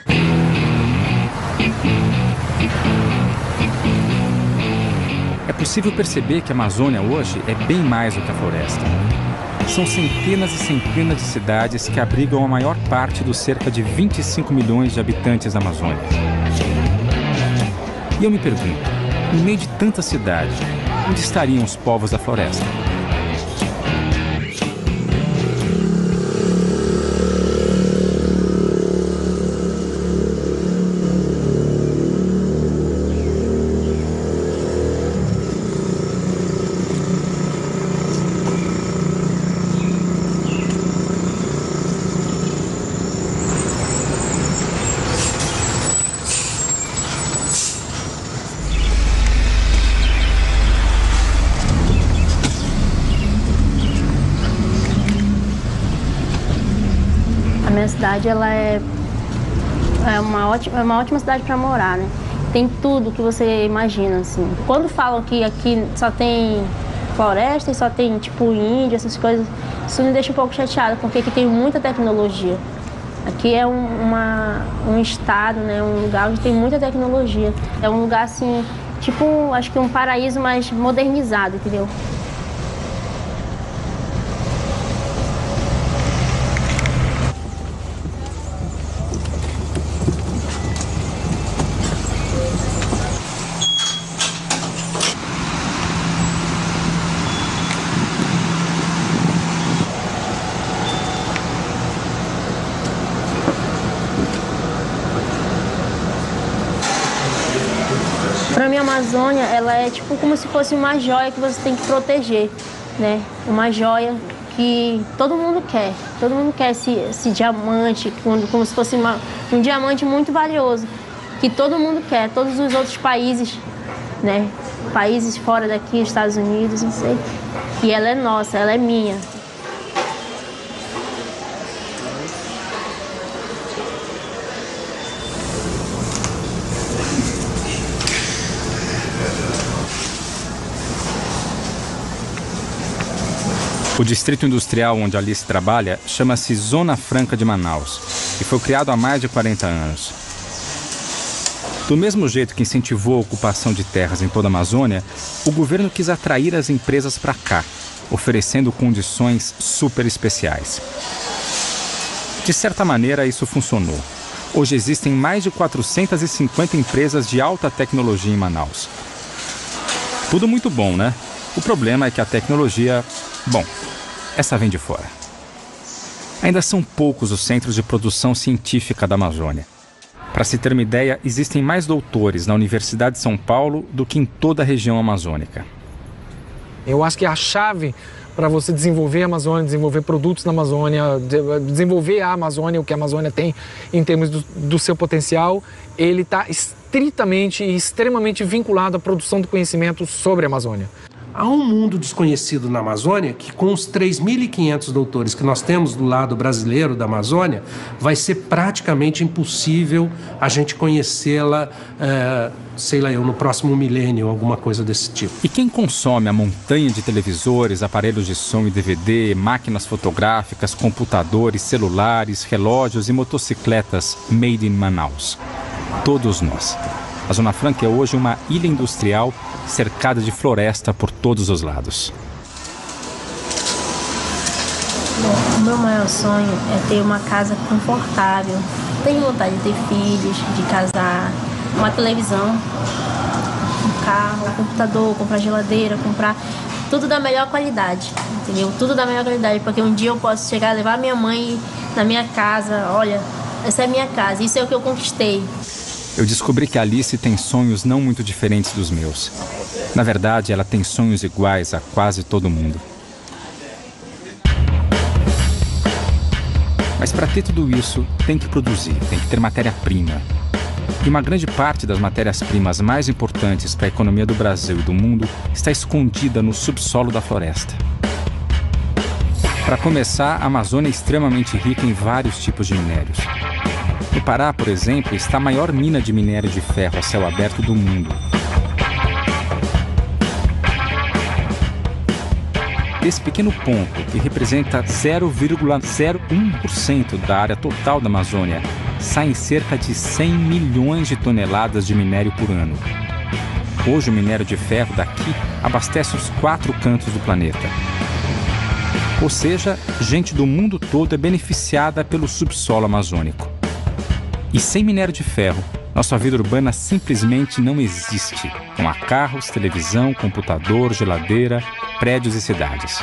É possível perceber que a Amazônia hoje é bem mais do que a floresta. São centenas e centenas de cidades que abrigam a maior parte dos cerca de vinte e cinco milhões de habitantes da Amazônia. E eu me pergunto, no meio de tanta cidade, onde estariam os povos da floresta? A minha cidade, ela é, é, uma, ótima, é uma ótima cidade para morar, né? Tem tudo que você imagina, assim. Quando falam que aqui só tem floresta e só tem, tipo, índio, essas coisas, isso me deixa um pouco chateada, porque aqui tem muita tecnologia. Aqui é um, uma, um estado, né? Um lugar onde tem muita tecnologia. É um lugar, assim, tipo, acho que um paraíso mais modernizado, entendeu? Para mim, a Amazônia, ela é tipo como se fosse uma joia que você tem que proteger, né? Uma joia que todo mundo quer. Todo mundo quer esse, esse diamante, como, como se fosse uma, um diamante muito valioso, que todo mundo quer, todos os outros países, né? Países fora daqui, Estados Unidos, não sei. E ela é nossa, ela é minha. O distrito industrial onde Alice trabalha chama-se Zona Franca de Manaus e foi criado há mais de quarenta anos. Do mesmo jeito que incentivou a ocupação de terras em toda a Amazônia, o governo quis atrair as empresas para cá, oferecendo condições super especiais. De certa maneira, isso funcionou. Hoje existem mais de quatrocentas e cinquenta empresas de alta tecnologia em Manaus. Tudo muito bom, né? O problema é que a tecnologia... Bom, essa vem de fora. Ainda são poucos os centros de produção científica da Amazônia. Para se ter uma ideia, existem mais doutores na Universidade de São Paulo do que em toda a região amazônica. Eu acho que a chave para você desenvolver a Amazônia, desenvolver produtos na Amazônia, desenvolver a Amazônia, o que a Amazônia tem em termos do, do seu potencial, ele está estritamente e extremamente vinculado à produção de conhecimento sobre a Amazônia. Há um mundo desconhecido na Amazônia que, com os três mil e quinhentos doutores que nós temos do lado brasileiro da Amazônia, vai ser praticamente impossível a gente conhecê-la, é, sei lá eu, no próximo milênio, alguma coisa desse tipo. E quem consome a montanha de televisores, aparelhos de som e D V D, máquinas fotográficas, computadores, celulares, relógios e motocicletas made in Manaus? Todos nós. A Zona Franca é hoje uma ilha industrial cercada de floresta por todos os lados. Bom, o meu maior sonho é ter uma casa confortável. Tenho vontade de ter filhos, de casar, uma televisão um carro, um computador, comprar geladeira, comprar tudo da melhor qualidade, entendeu? Tudo da melhor qualidade, porque um dia eu posso chegar e levar minha mãe na minha casa, olha, essa é a minha casa, isso é o que eu conquistei. Eu descobri que a Alice tem sonhos não muito diferentes dos meus. Na verdade, ela tem sonhos iguais a quase todo mundo. Mas para ter tudo isso, tem que produzir, tem que ter matéria-prima. E uma grande parte das matérias-primas mais importantes para a economia do Brasil e do mundo está escondida no subsolo da floresta. Para começar, a Amazônia é extremamente rica em vários tipos de minérios. No Pará, por exemplo, está a maior mina de minério de ferro a céu aberto do mundo. Desse pequeno ponto, que representa zero vírgula zero um por cento da área total da Amazônia, saem cerca de cem milhões de toneladas de minério por ano. Hoje, o minério de ferro daqui abastece os quatro cantos do planeta. Ou seja, gente do mundo todo é beneficiada pelo subsolo amazônico. E sem minério de ferro, nossa vida urbana simplesmente não existe, com carros, televisão, computador, geladeira, prédios e cidades.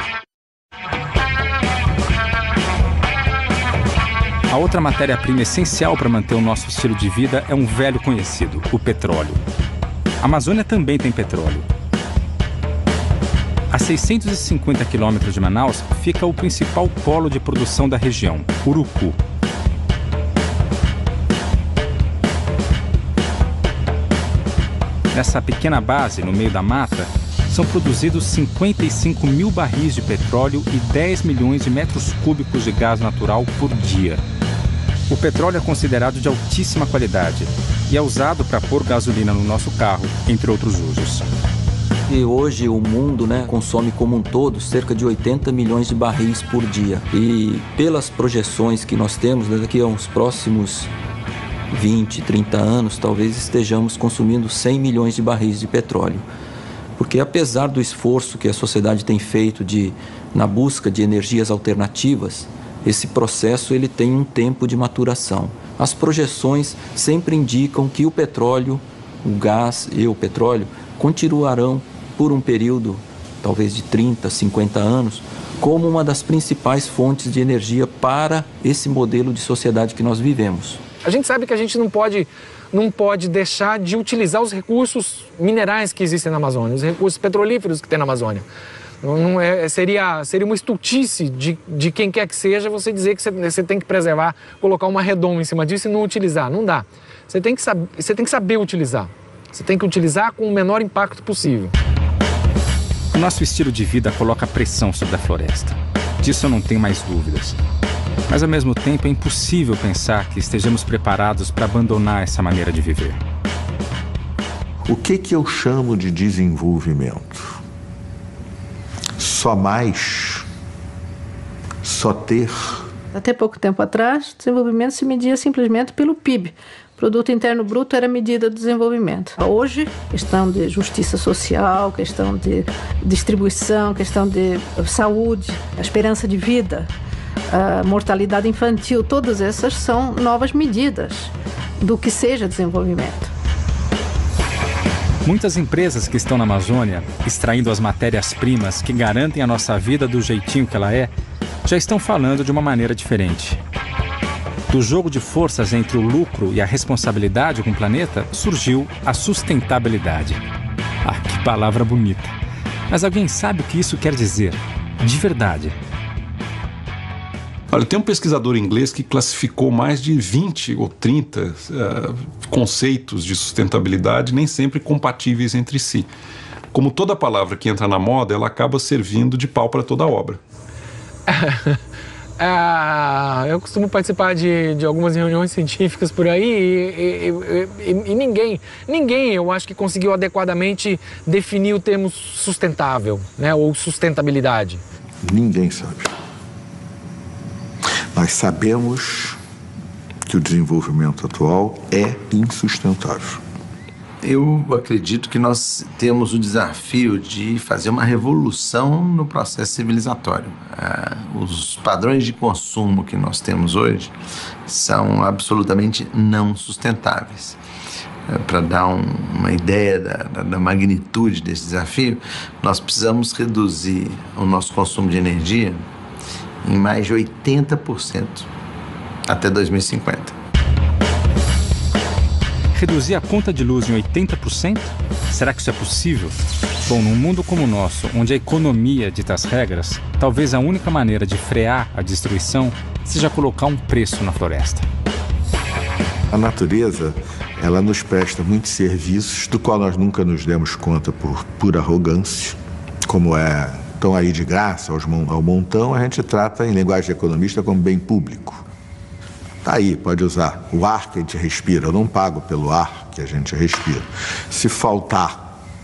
A outra matéria-prima essencial para manter o nosso estilo de vida é um velho conhecido, o petróleo. A Amazônia também tem petróleo. A seiscentos e cinquenta quilômetros de Manaus fica o principal polo de produção da região, Urucu. Nessa pequena base, no meio da mata, são produzidos cinquenta e cinco mil barris de petróleo e dez milhões de metros cúbicos de gás natural por dia. O petróleo é considerado de altíssima qualidade e é usado para pôr gasolina no nosso carro, entre outros usos. E hoje o mundo, né, consome como um todo cerca de oitenta milhões de barris por dia. E pelas projeções que nós temos, né, daqui a uns próximos vinte, trinta anos, talvez estejamos consumindo cem milhões de barris de petróleo. Porque apesar do esforço que a sociedade tem feito de, na busca de energias alternativas, esse processo ele tem um tempo de maturação. As projeções sempre indicam que o petróleo, o gás e o petróleo continuarão por um período, talvez de trinta, cinquenta anos, como uma das principais fontes de energia para esse modelo de sociedade que nós vivemos. A gente sabe que a gente não pode, não pode deixar de utilizar os recursos minerais que existem na Amazônia, os recursos petrolíferos que tem na Amazônia. Não é, seria, seria uma estultice de, de quem quer que seja você dizer que você, você tem que preservar, colocar uma redoma em cima disso e não utilizar. Não dá. Você tem que, sab, você tem que saber utilizar. Você tem que utilizar com o menor impacto possível. O nosso estilo de vida coloca pressão sobre a floresta. Disso eu não tenho mais dúvidas. Mas, ao mesmo tempo, é impossível pensar que estejamos preparados para abandonar essa maneira de viver. O que que eu chamo de desenvolvimento? Só mais? Só ter? Até pouco tempo atrás, o desenvolvimento se media simplesmente pelo P I B. Produto Interno Bruto era a medida do desenvolvimento. Hoje, questão de justiça social, questão de distribuição, questão de saúde, a esperança de vida, a mortalidade infantil, todas essas são novas medidas do que seja desenvolvimento. Muitas empresas que estão na Amazônia, extraindo as matérias-primas que garantem a nossa vida do jeitinho que ela é, já estão falando de uma maneira diferente. Do jogo de forças entre o lucro e a responsabilidade com o planeta, surgiu a sustentabilidade. Ah, que palavra bonita! Mas alguém sabe o que isso quer dizer? De verdade. Olha, tem um pesquisador inglês que classificou mais de vinte ou trinta uh, conceitos de sustentabilidade, nem sempre compatíveis entre si. Como toda palavra que entra na moda, ela acaba servindo de pau para toda a obra. Ah, eu costumo participar de, de algumas reuniões científicas por aí e, e, e, e ninguém, ninguém, eu acho que conseguiu adequadamente definir o termo sustentável, né, ou sustentabilidade. Ninguém sabe. Nós sabemos que o desenvolvimento atual é insustentável. Eu acredito que nós temos o desafio de fazer uma revolução no processo civilizatório. Ah, os padrões de consumo que nós temos hoje são absolutamente não sustentáveis. para dar um, uma ideia da, da, da magnitude desse desafio, nós precisamos reduzir o nosso consumo de energia em mais de oitenta por cento até dois mil e cinquenta. Reduzir a conta de luz em oitenta por cento? Será que isso é possível? Bom, num mundo como o nosso, onde a economia dita as regras, talvez a única maneira de frear a destruição seja colocar um preço na floresta. A natureza, ela nos presta muitos serviços, do qual nós nunca nos demos conta por pura arrogância, como é, estão aí de graça aos, ao montão, a gente trata em linguagem de economista como bem público. Tá aí, pode usar. O ar que a gente respira, eu não pago pelo ar que a gente respira. Se faltar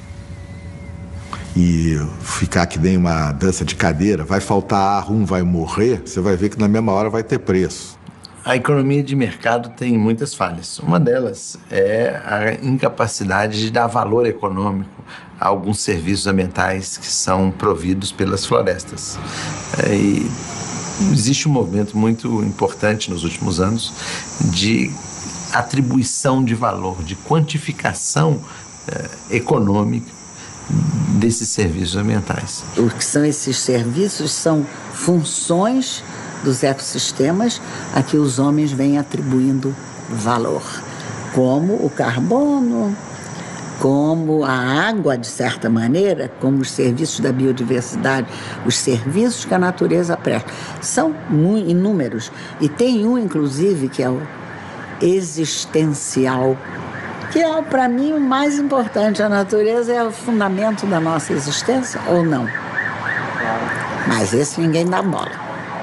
e ficar que nem uma dança de cadeira, vai faltar ar, um vai morrer, você vai ver que na mesma hora vai ter preço. A economia de mercado tem muitas falhas. Uma delas é a incapacidade de dar valor econômico a alguns serviços ambientais que são providos pelas florestas. É, e existe um movimento muito importante nos últimos anos de atribuição de valor, de quantificação é, econômica desses serviços ambientais. O que são esses serviços são funções dos ecossistemas a que os homens vêm atribuindo valor, como o carbono, como a água, de certa maneira, como os serviços da biodiversidade, os serviços que a natureza presta. São inúmeros. E tem um, inclusive, que é o existencial, que é, para mim, o mais importante. A natureza é o fundamento da nossa existência, ou não? Mas esse ninguém dá bola.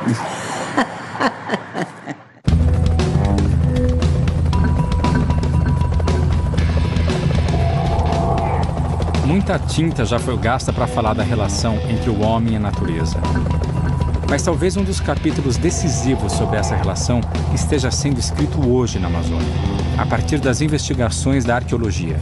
Muita tinta já foi gasta para falar da relação entre o homem e a natureza. Mas talvez um dos capítulos decisivos sobre essa relação esteja sendo escrito hoje na Amazônia, a partir das investigações da arqueologia.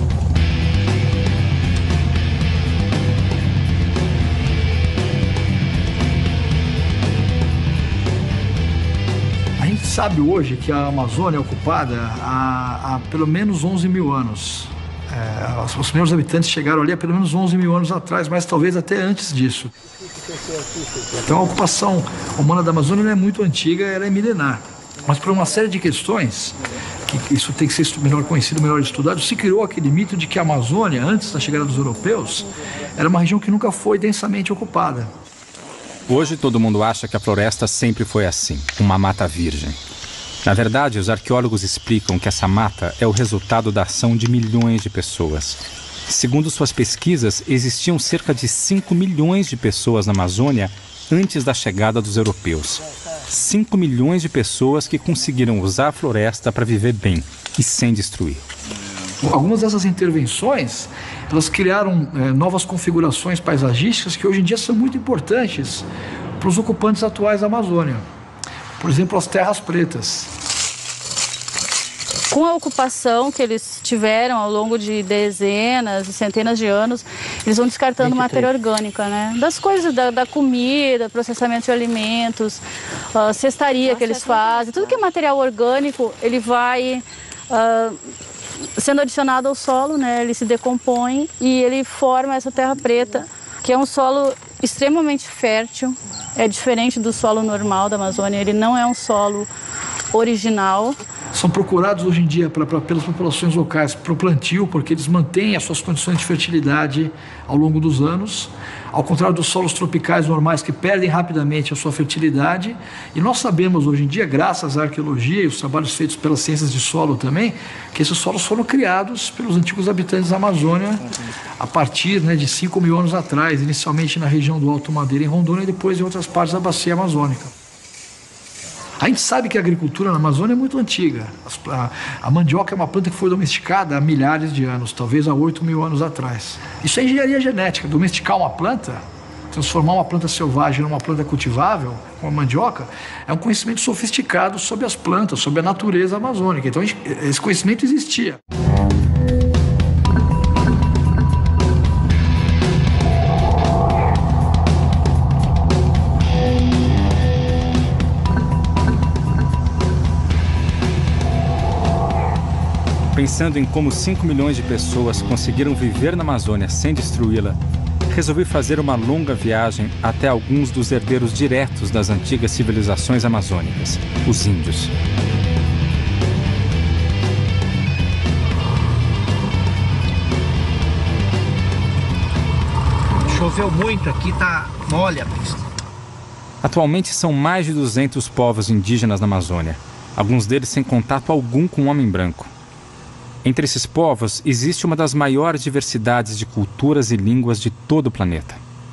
A gente sabe hoje que a Amazônia é ocupada há, há pelo menos onze mil anos. É, os primeiros habitantes chegaram ali há pelo menos onze mil anos atrás, mas talvez até antes disso. Então a ocupação humana da Amazônia não é muito antiga, ela é milenar. Mas por uma série de questões, que isso tem que ser melhor conhecido, melhor estudado, se criou aquele mito de que a Amazônia, antes da chegada dos europeus, era uma região que nunca foi densamente ocupada. Hoje todo mundo acha que a floresta sempre foi assim, uma mata virgem. Na verdade, os arqueólogos explicam que essa mata é o resultado da ação de milhões de pessoas. Segundo suas pesquisas, existiam cerca de cinco milhões de pessoas na Amazônia antes da chegada dos europeus. cinco milhões de pessoas que conseguiram usar a floresta para viver bem e sem destruir. Algumas dessas intervenções, elas criaram é, novas configurações paisagísticas que hoje em dia são muito importantes para os ocupantes atuais da Amazônia. Por exemplo, as terras pretas. Com a ocupação que eles tiveram ao longo de dezenas e centenas de anos, eles vão descartando matéria orgânica, né? Das coisas, da, da comida, processamento de alimentos, uh, cestaria que eles fazem, tudo que é material orgânico, ele vai uh, sendo adicionado ao solo, né? Ele se decompõe e ele forma essa terra preta, que é um solo extremamente fértil. É diferente do solo normal da Amazônia, ele não é um solo original. São procurados hoje em dia pra, pra, pelas populações locais para o plantio, porque eles mantêm as suas condições de fertilidade ao longo dos anos, ao contrário dos solos tropicais normais que perdem rapidamente a sua fertilidade. E nós sabemos hoje em dia, graças à arqueologia e os trabalhos feitos pelas ciências de solo também, que esses solos foram criados pelos antigos habitantes da Amazônia a partir, né, de cinco mil anos atrás, inicialmente na região do Alto Madeira, em Rondônia, e depois em outras partes da bacia amazônica. A gente sabe que a agricultura na Amazônia é muito antiga. A, a mandioca é uma planta que foi domesticada há milhares de anos, talvez há oito mil anos atrás. Isso é engenharia genética. Domesticar uma planta, transformar uma planta selvagem numa planta cultivável, como a mandioca, é um conhecimento sofisticado sobre as plantas, sobre a natureza amazônica. Então esse conhecimento existia. Pensando em como cinco milhões de pessoas conseguiram viver na Amazônia sem destruí-la, resolvi fazer uma longa viagem até alguns dos herdeiros diretos das antigas civilizações amazônicas, os índios. Choveu muito aqui, tá mole a pista. Atualmente são mais de duzentos povos indígenas na Amazônia, alguns deles sem contato algum com o homem branco. Entre esses povos, existe uma das maiores diversidades de culturas e línguas de todo o planeta.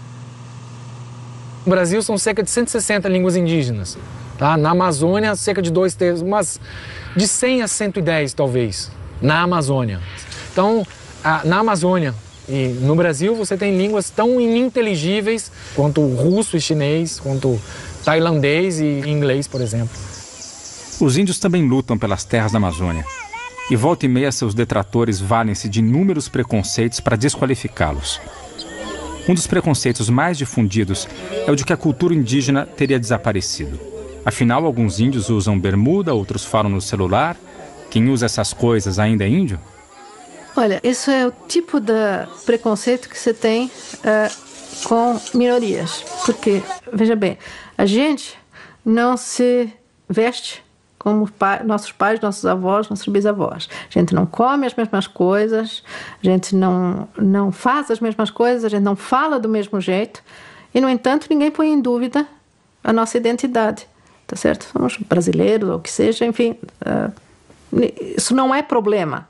No Brasil são cerca de cento e sessenta línguas indígenas. Tá? Na Amazônia, cerca de dois terços, mas de cem a cento e dez, talvez, na Amazônia. Então, a, na Amazônia e no Brasil, você tem línguas tão ininteligíveis quanto o russo e chinês, quanto tailandês e inglês, por exemplo. Os índios também lutam pelas terras da Amazônia. E volta e meia seus detratores valem-se de inúmeros preconceitos para desqualificá-los. Um dos preconceitos mais difundidos é o de que a cultura indígena teria desaparecido. Afinal, alguns índios usam bermuda, outros falam no celular. Quem usa essas coisas ainda é índio? Olha, isso é o tipo de preconceito que você tem uh, com minorias. Porque, veja bem, a gente não se veste como pai, nossos pais, nossos avós, nossos bisavós. A gente não come as mesmas coisas, a gente não, não faz as mesmas coisas, a gente não fala do mesmo jeito. E, no entanto, ninguém põe em dúvida a nossa identidade. Tá certo? Somos brasileiros, ou o que seja, enfim. Uh, isso não é problema.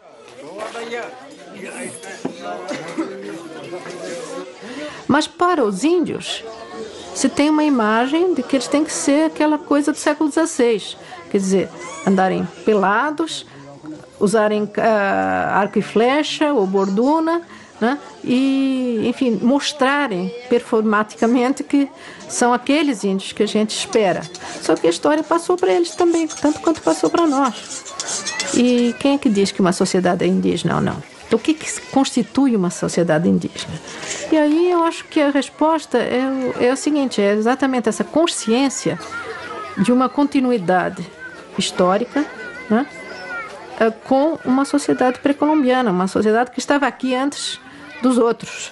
Mas para os índios, se tem uma imagem de que eles têm que ser aquela coisa do século dezesseis. Quer dizer, andarem pelados, usarem uh, arco e flecha ou borduna, né? E, enfim, mostrarem performaticamente que são aqueles índios que a gente espera. Só que a história passou para eles também, tanto quanto passou para nós. E quem é que diz que uma sociedade é indígena ou não? Então, o que, que constitui uma sociedade indígena? E aí eu acho que a resposta é, é o seguinte, é exatamente essa consciência de uma continuidade histórica, né, com uma sociedade pré-colombiana, uma sociedade que estava aqui antes dos outros.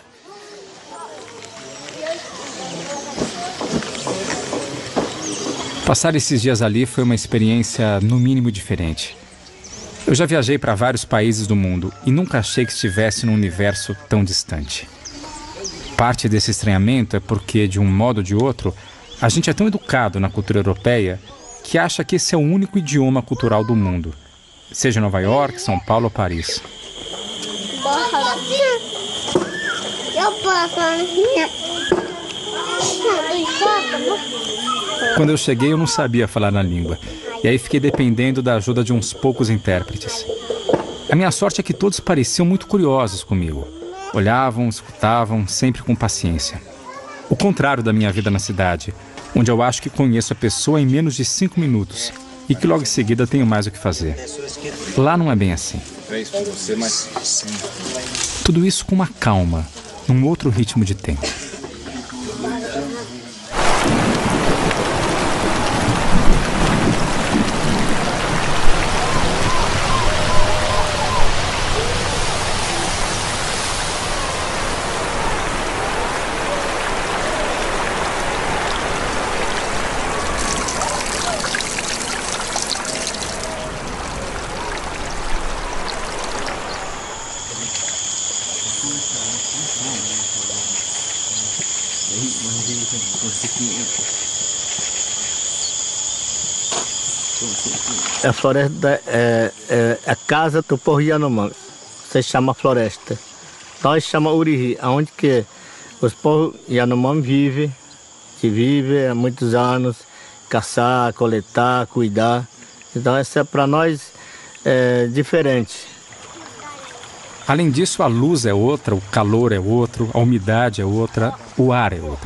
Passar esses dias ali foi uma experiência, no mínimo, diferente. Eu já viajei para vários países do mundo e nunca achei que estivesse num universo tão distante. Parte desse estranhamento é porque, de um modo ou de outro, a gente é tão educado na cultura europeia que acha que esse é o único idioma cultural do mundo, seja Nova York, São Paulo ou Paris. Quando eu cheguei, eu não sabia falar na língua, e aí fiquei dependendo da ajuda de uns poucos intérpretes. A minha sorte é que todos pareciam muito curiosos comigo. Olhavam, escutavam, sempre com paciência. O contrário da minha vida na cidade, onde eu acho que conheço a pessoa em menos de cinco minutos e que logo em seguida tenho mais o que fazer. Lá não é bem assim. Tudo isso com uma calma, num outro ritmo de tempo. A floresta é, é a casa do povo Yanomami. Você chama floresta. Nós chamamos Uriri, onde que os povos Yanomami vivem, que vivem há muitos anos, caçar, coletar, cuidar. Então isso é para nós é, diferente. Além disso, a luz é outra, o calor é outro, a umidade é outra, o ar é outro.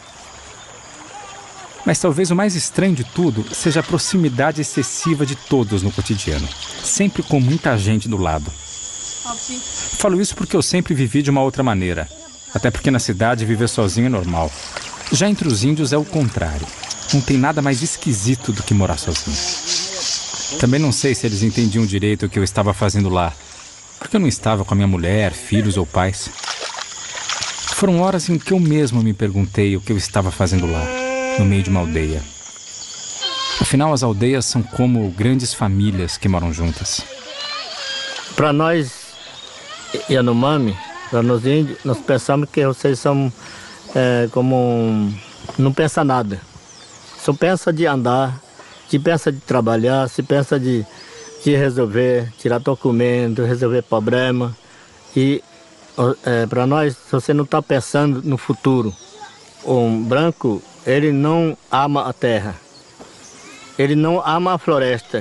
Mas talvez o mais estranho de tudo seja a proximidade excessiva de todos no cotidiano, sempre com muita gente do lado. Falo isso porque eu sempre vivi de uma outra maneira, até porque na cidade viver sozinho é normal. Já entre os índios é o contrário, não tem nada mais esquisito do que morar sozinho. Também não sei se eles entendiam direito o que eu estava fazendo lá, porque eu não estava com a minha mulher, filhos ou pais. Foram horas em que eu mesmo me perguntei o que eu estava fazendo lá, no meio de uma aldeia. Afinal, as aldeias são como grandes famílias que moram juntas. Para nós, Yanomami, para nós índios, nós pensamos que vocês são é, como um, não pensa nada. Só pensa de andar, se pensa de trabalhar, se pensa de, de resolver, tirar documento, resolver problema. E é, para nós, se você não está pensando no futuro, um branco, ele não ama a terra, ele não ama a floresta.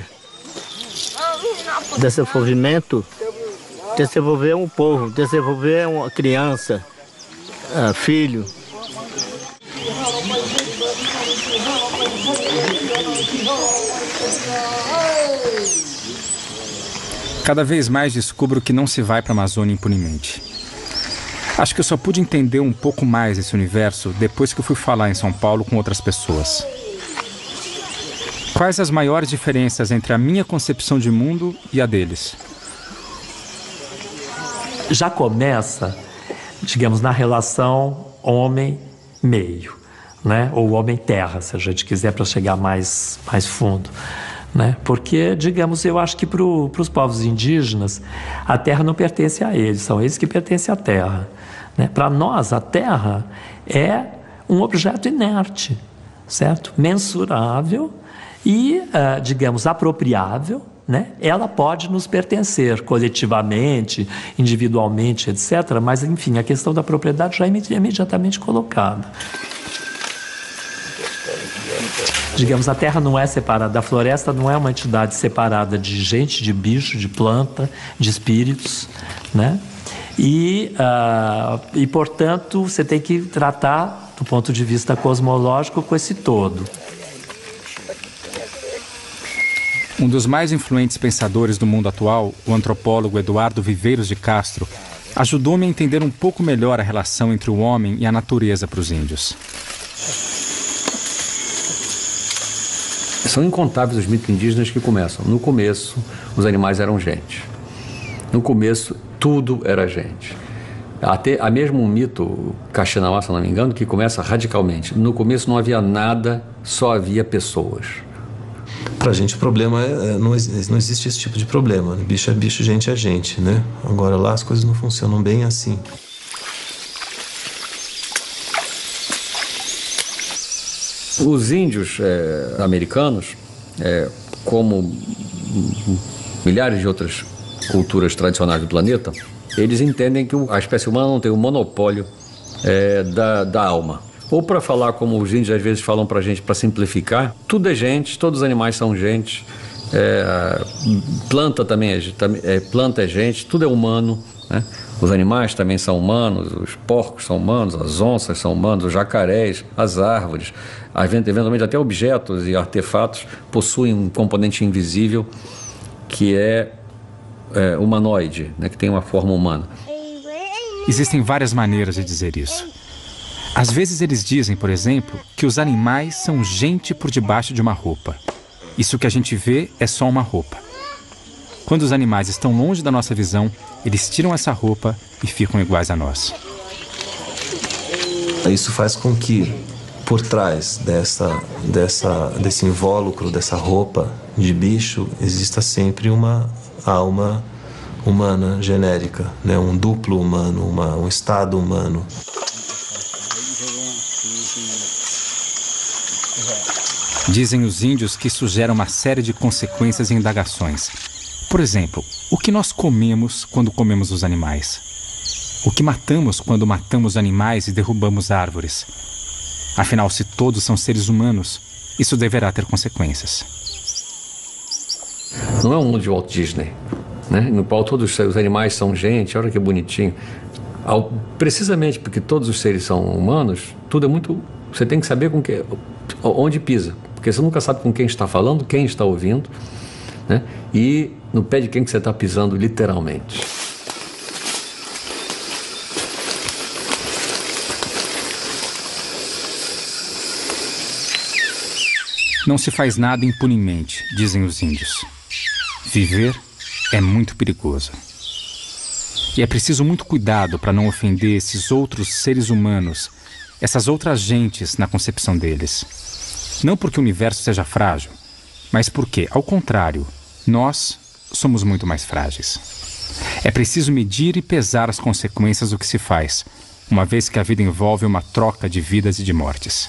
Desenvolvimento, desenvolver um povo, desenvolver uma criança, uh, filho. Cada vez mais descubro que não se vai para a Amazônia impunemente. Acho que eu só pude entender um pouco mais esse universo depois que eu fui falar em São Paulo com outras pessoas. Quais as maiores diferenças entre a minha concepção de mundo e a deles? Já começa, digamos, na relação homem-meio, né? Ou homem-terra, se a gente quiser, para chegar mais, mais fundo. Né? Porque, digamos, eu acho que para os povos indígenas, a terra não pertence a eles, são eles que pertencem à terra. Né? Para nós, a terra é um objeto inerte, certo? Mensurável e, uh, digamos, apropriável, né? Ela pode nos pertencer coletivamente, individualmente, etcétera. Mas, enfim, a questão da propriedade já é imediatamente colocada. Digamos, a terra não é separada, a floresta não é uma entidade separada de gente, de bicho, de planta, de espíritos, né? E, uh, e, portanto, você tem que tratar, do ponto de vista cosmológico, com esse todo. Um dos mais influentes pensadores do mundo atual, o antropólogo Eduardo Viveiros de Castro, ajudou-me a entender um pouco melhor a relação entre o homem e a natureza para os índios. São incontáveis os mitos indígenas que começam. No começo, os animais eram gente. No começo, tudo era gente. Até há mesmo um mito, Caxinamá, se não me engano, que começa radicalmente. No começo não havia nada, só havia pessoas. Pra gente o problema é, não, não existe esse tipo de problema. Bicho é bicho, gente é gente, né? Agora lá as coisas não funcionam bem assim. Os índios é, americanos, é, como milhares de outras culturas tradicionais do planeta, eles entendem que a espécie humana não tem o monopólio é, da, da alma. Ou, para falar como os índios às vezes falam para a gente, para simplificar, tudo é gente, todos os animais são gente, é, planta também é, é, planta é gente, tudo é humano, né? Os animais também são humanos, os porcos são humanos, as onças são humanos, os jacarés, as árvores, eventualmente até objetos e artefatos possuem um componente invisível que é, é humanoide, né? Que tem uma forma humana. Existem várias maneiras de dizer isso. Às vezes eles dizem, por exemplo, que os animais são gente por debaixo de uma roupa. Isso que a gente vê é só uma roupa. Quando os animais estão longe da nossa visão, eles tiram essa roupa e ficam iguais a nós. Isso faz com que, por trás dessa, dessa, desse invólucro, dessa roupa de bicho, exista sempre uma alma humana genérica, né? Um duplo humano, uma, um estado humano. Dizem os índios que isso gera uma série de consequências e indagações. Por exemplo, o que nós comemos quando comemos os animais? O que matamos quando matamos animais e derrubamos árvores? Afinal, se todos são seres humanos, isso deverá ter consequências. Não é um mundo de Walt Disney, né? No qual todos os animais são gente, olha que bonitinho. Ao, precisamente porque todos os seres são humanos, tudo é muito... Você tem que saber com que, onde pisa, porque você nunca sabe com quem está falando, quem está ouvindo, né? E no pé de quem que você está pisando, literalmente. Não se faz nada impunemente, dizem os índios. Viver é muito perigoso. E é preciso muito cuidado para não ofender esses outros seres humanos, essas outras gentes na concepção deles. Não porque o universo seja frágil, mas porque, ao contrário, nós somos muito mais frágeis. É preciso medir e pesar as consequências do que se faz, uma vez que a vida envolve uma troca de vidas e de mortes.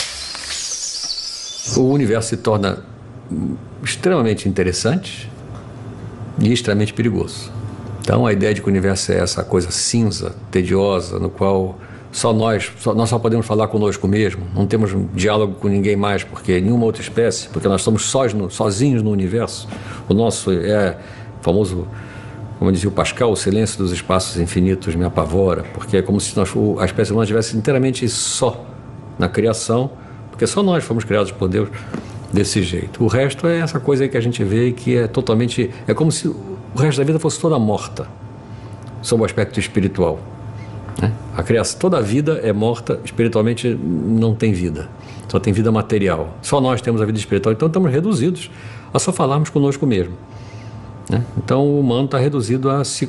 O universo se torna extremamente interessante e extremamente perigoso. Então, a ideia de que o universo é essa coisa cinza, tediosa, no qual só nós, só, nós só podemos falar conosco mesmo, não temos um diálogo com ninguém mais, porque nenhuma outra espécie, porque nós estamos sós no, sozinhos no universo. O nosso é famoso, como dizia o Pascal, o silêncio dos espaços infinitos me apavora, porque é como se nós, a espécie humana estivesse inteiramente só na criação, porque só nós fomos criados por Deus desse jeito. O resto é essa coisa aí que a gente vê que é totalmente... É como se o resto da vida fosse toda morta, sob o aspecto espiritual. Né? A criação, toda a vida é morta, espiritualmente não tem vida. Só tem vida material. Só nós temos a vida espiritual. Então estamos reduzidos a só falarmos conosco mesmo. Né? Então o humano está reduzido a, se,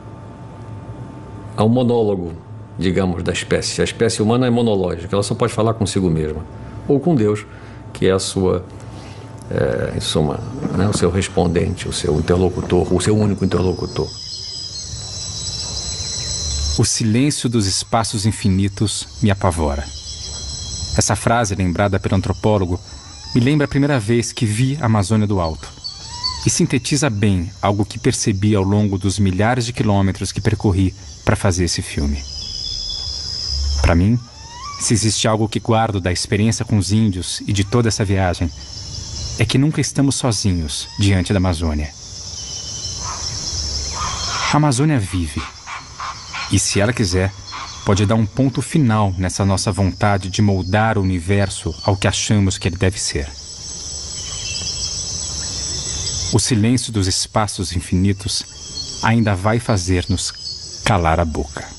a um monólogo, digamos, da espécie. A espécie humana é monológica, ela só pode falar consigo mesma. Ou com Deus, que é a sua, é, em suma, né, o seu respondente, o seu interlocutor, o seu único interlocutor. O silêncio dos espaços infinitos me apavora. Essa frase, lembrada pelo antropólogo, me lembra a primeira vez que vi a Amazônia do alto. E sintetiza bem algo que percebi ao longo dos milhares de quilômetros que percorri para fazer esse filme. Para mim, se existe algo que guardo da experiência com os índios e de toda essa viagem, é que nunca estamos sozinhos diante da Amazônia. A Amazônia vive. E se ela quiser, pode dar um ponto final nessa nossa vontade de moldar o universo ao que achamos que ele deve ser. O silêncio dos espaços infinitos ainda vai fazer-nos calar a boca.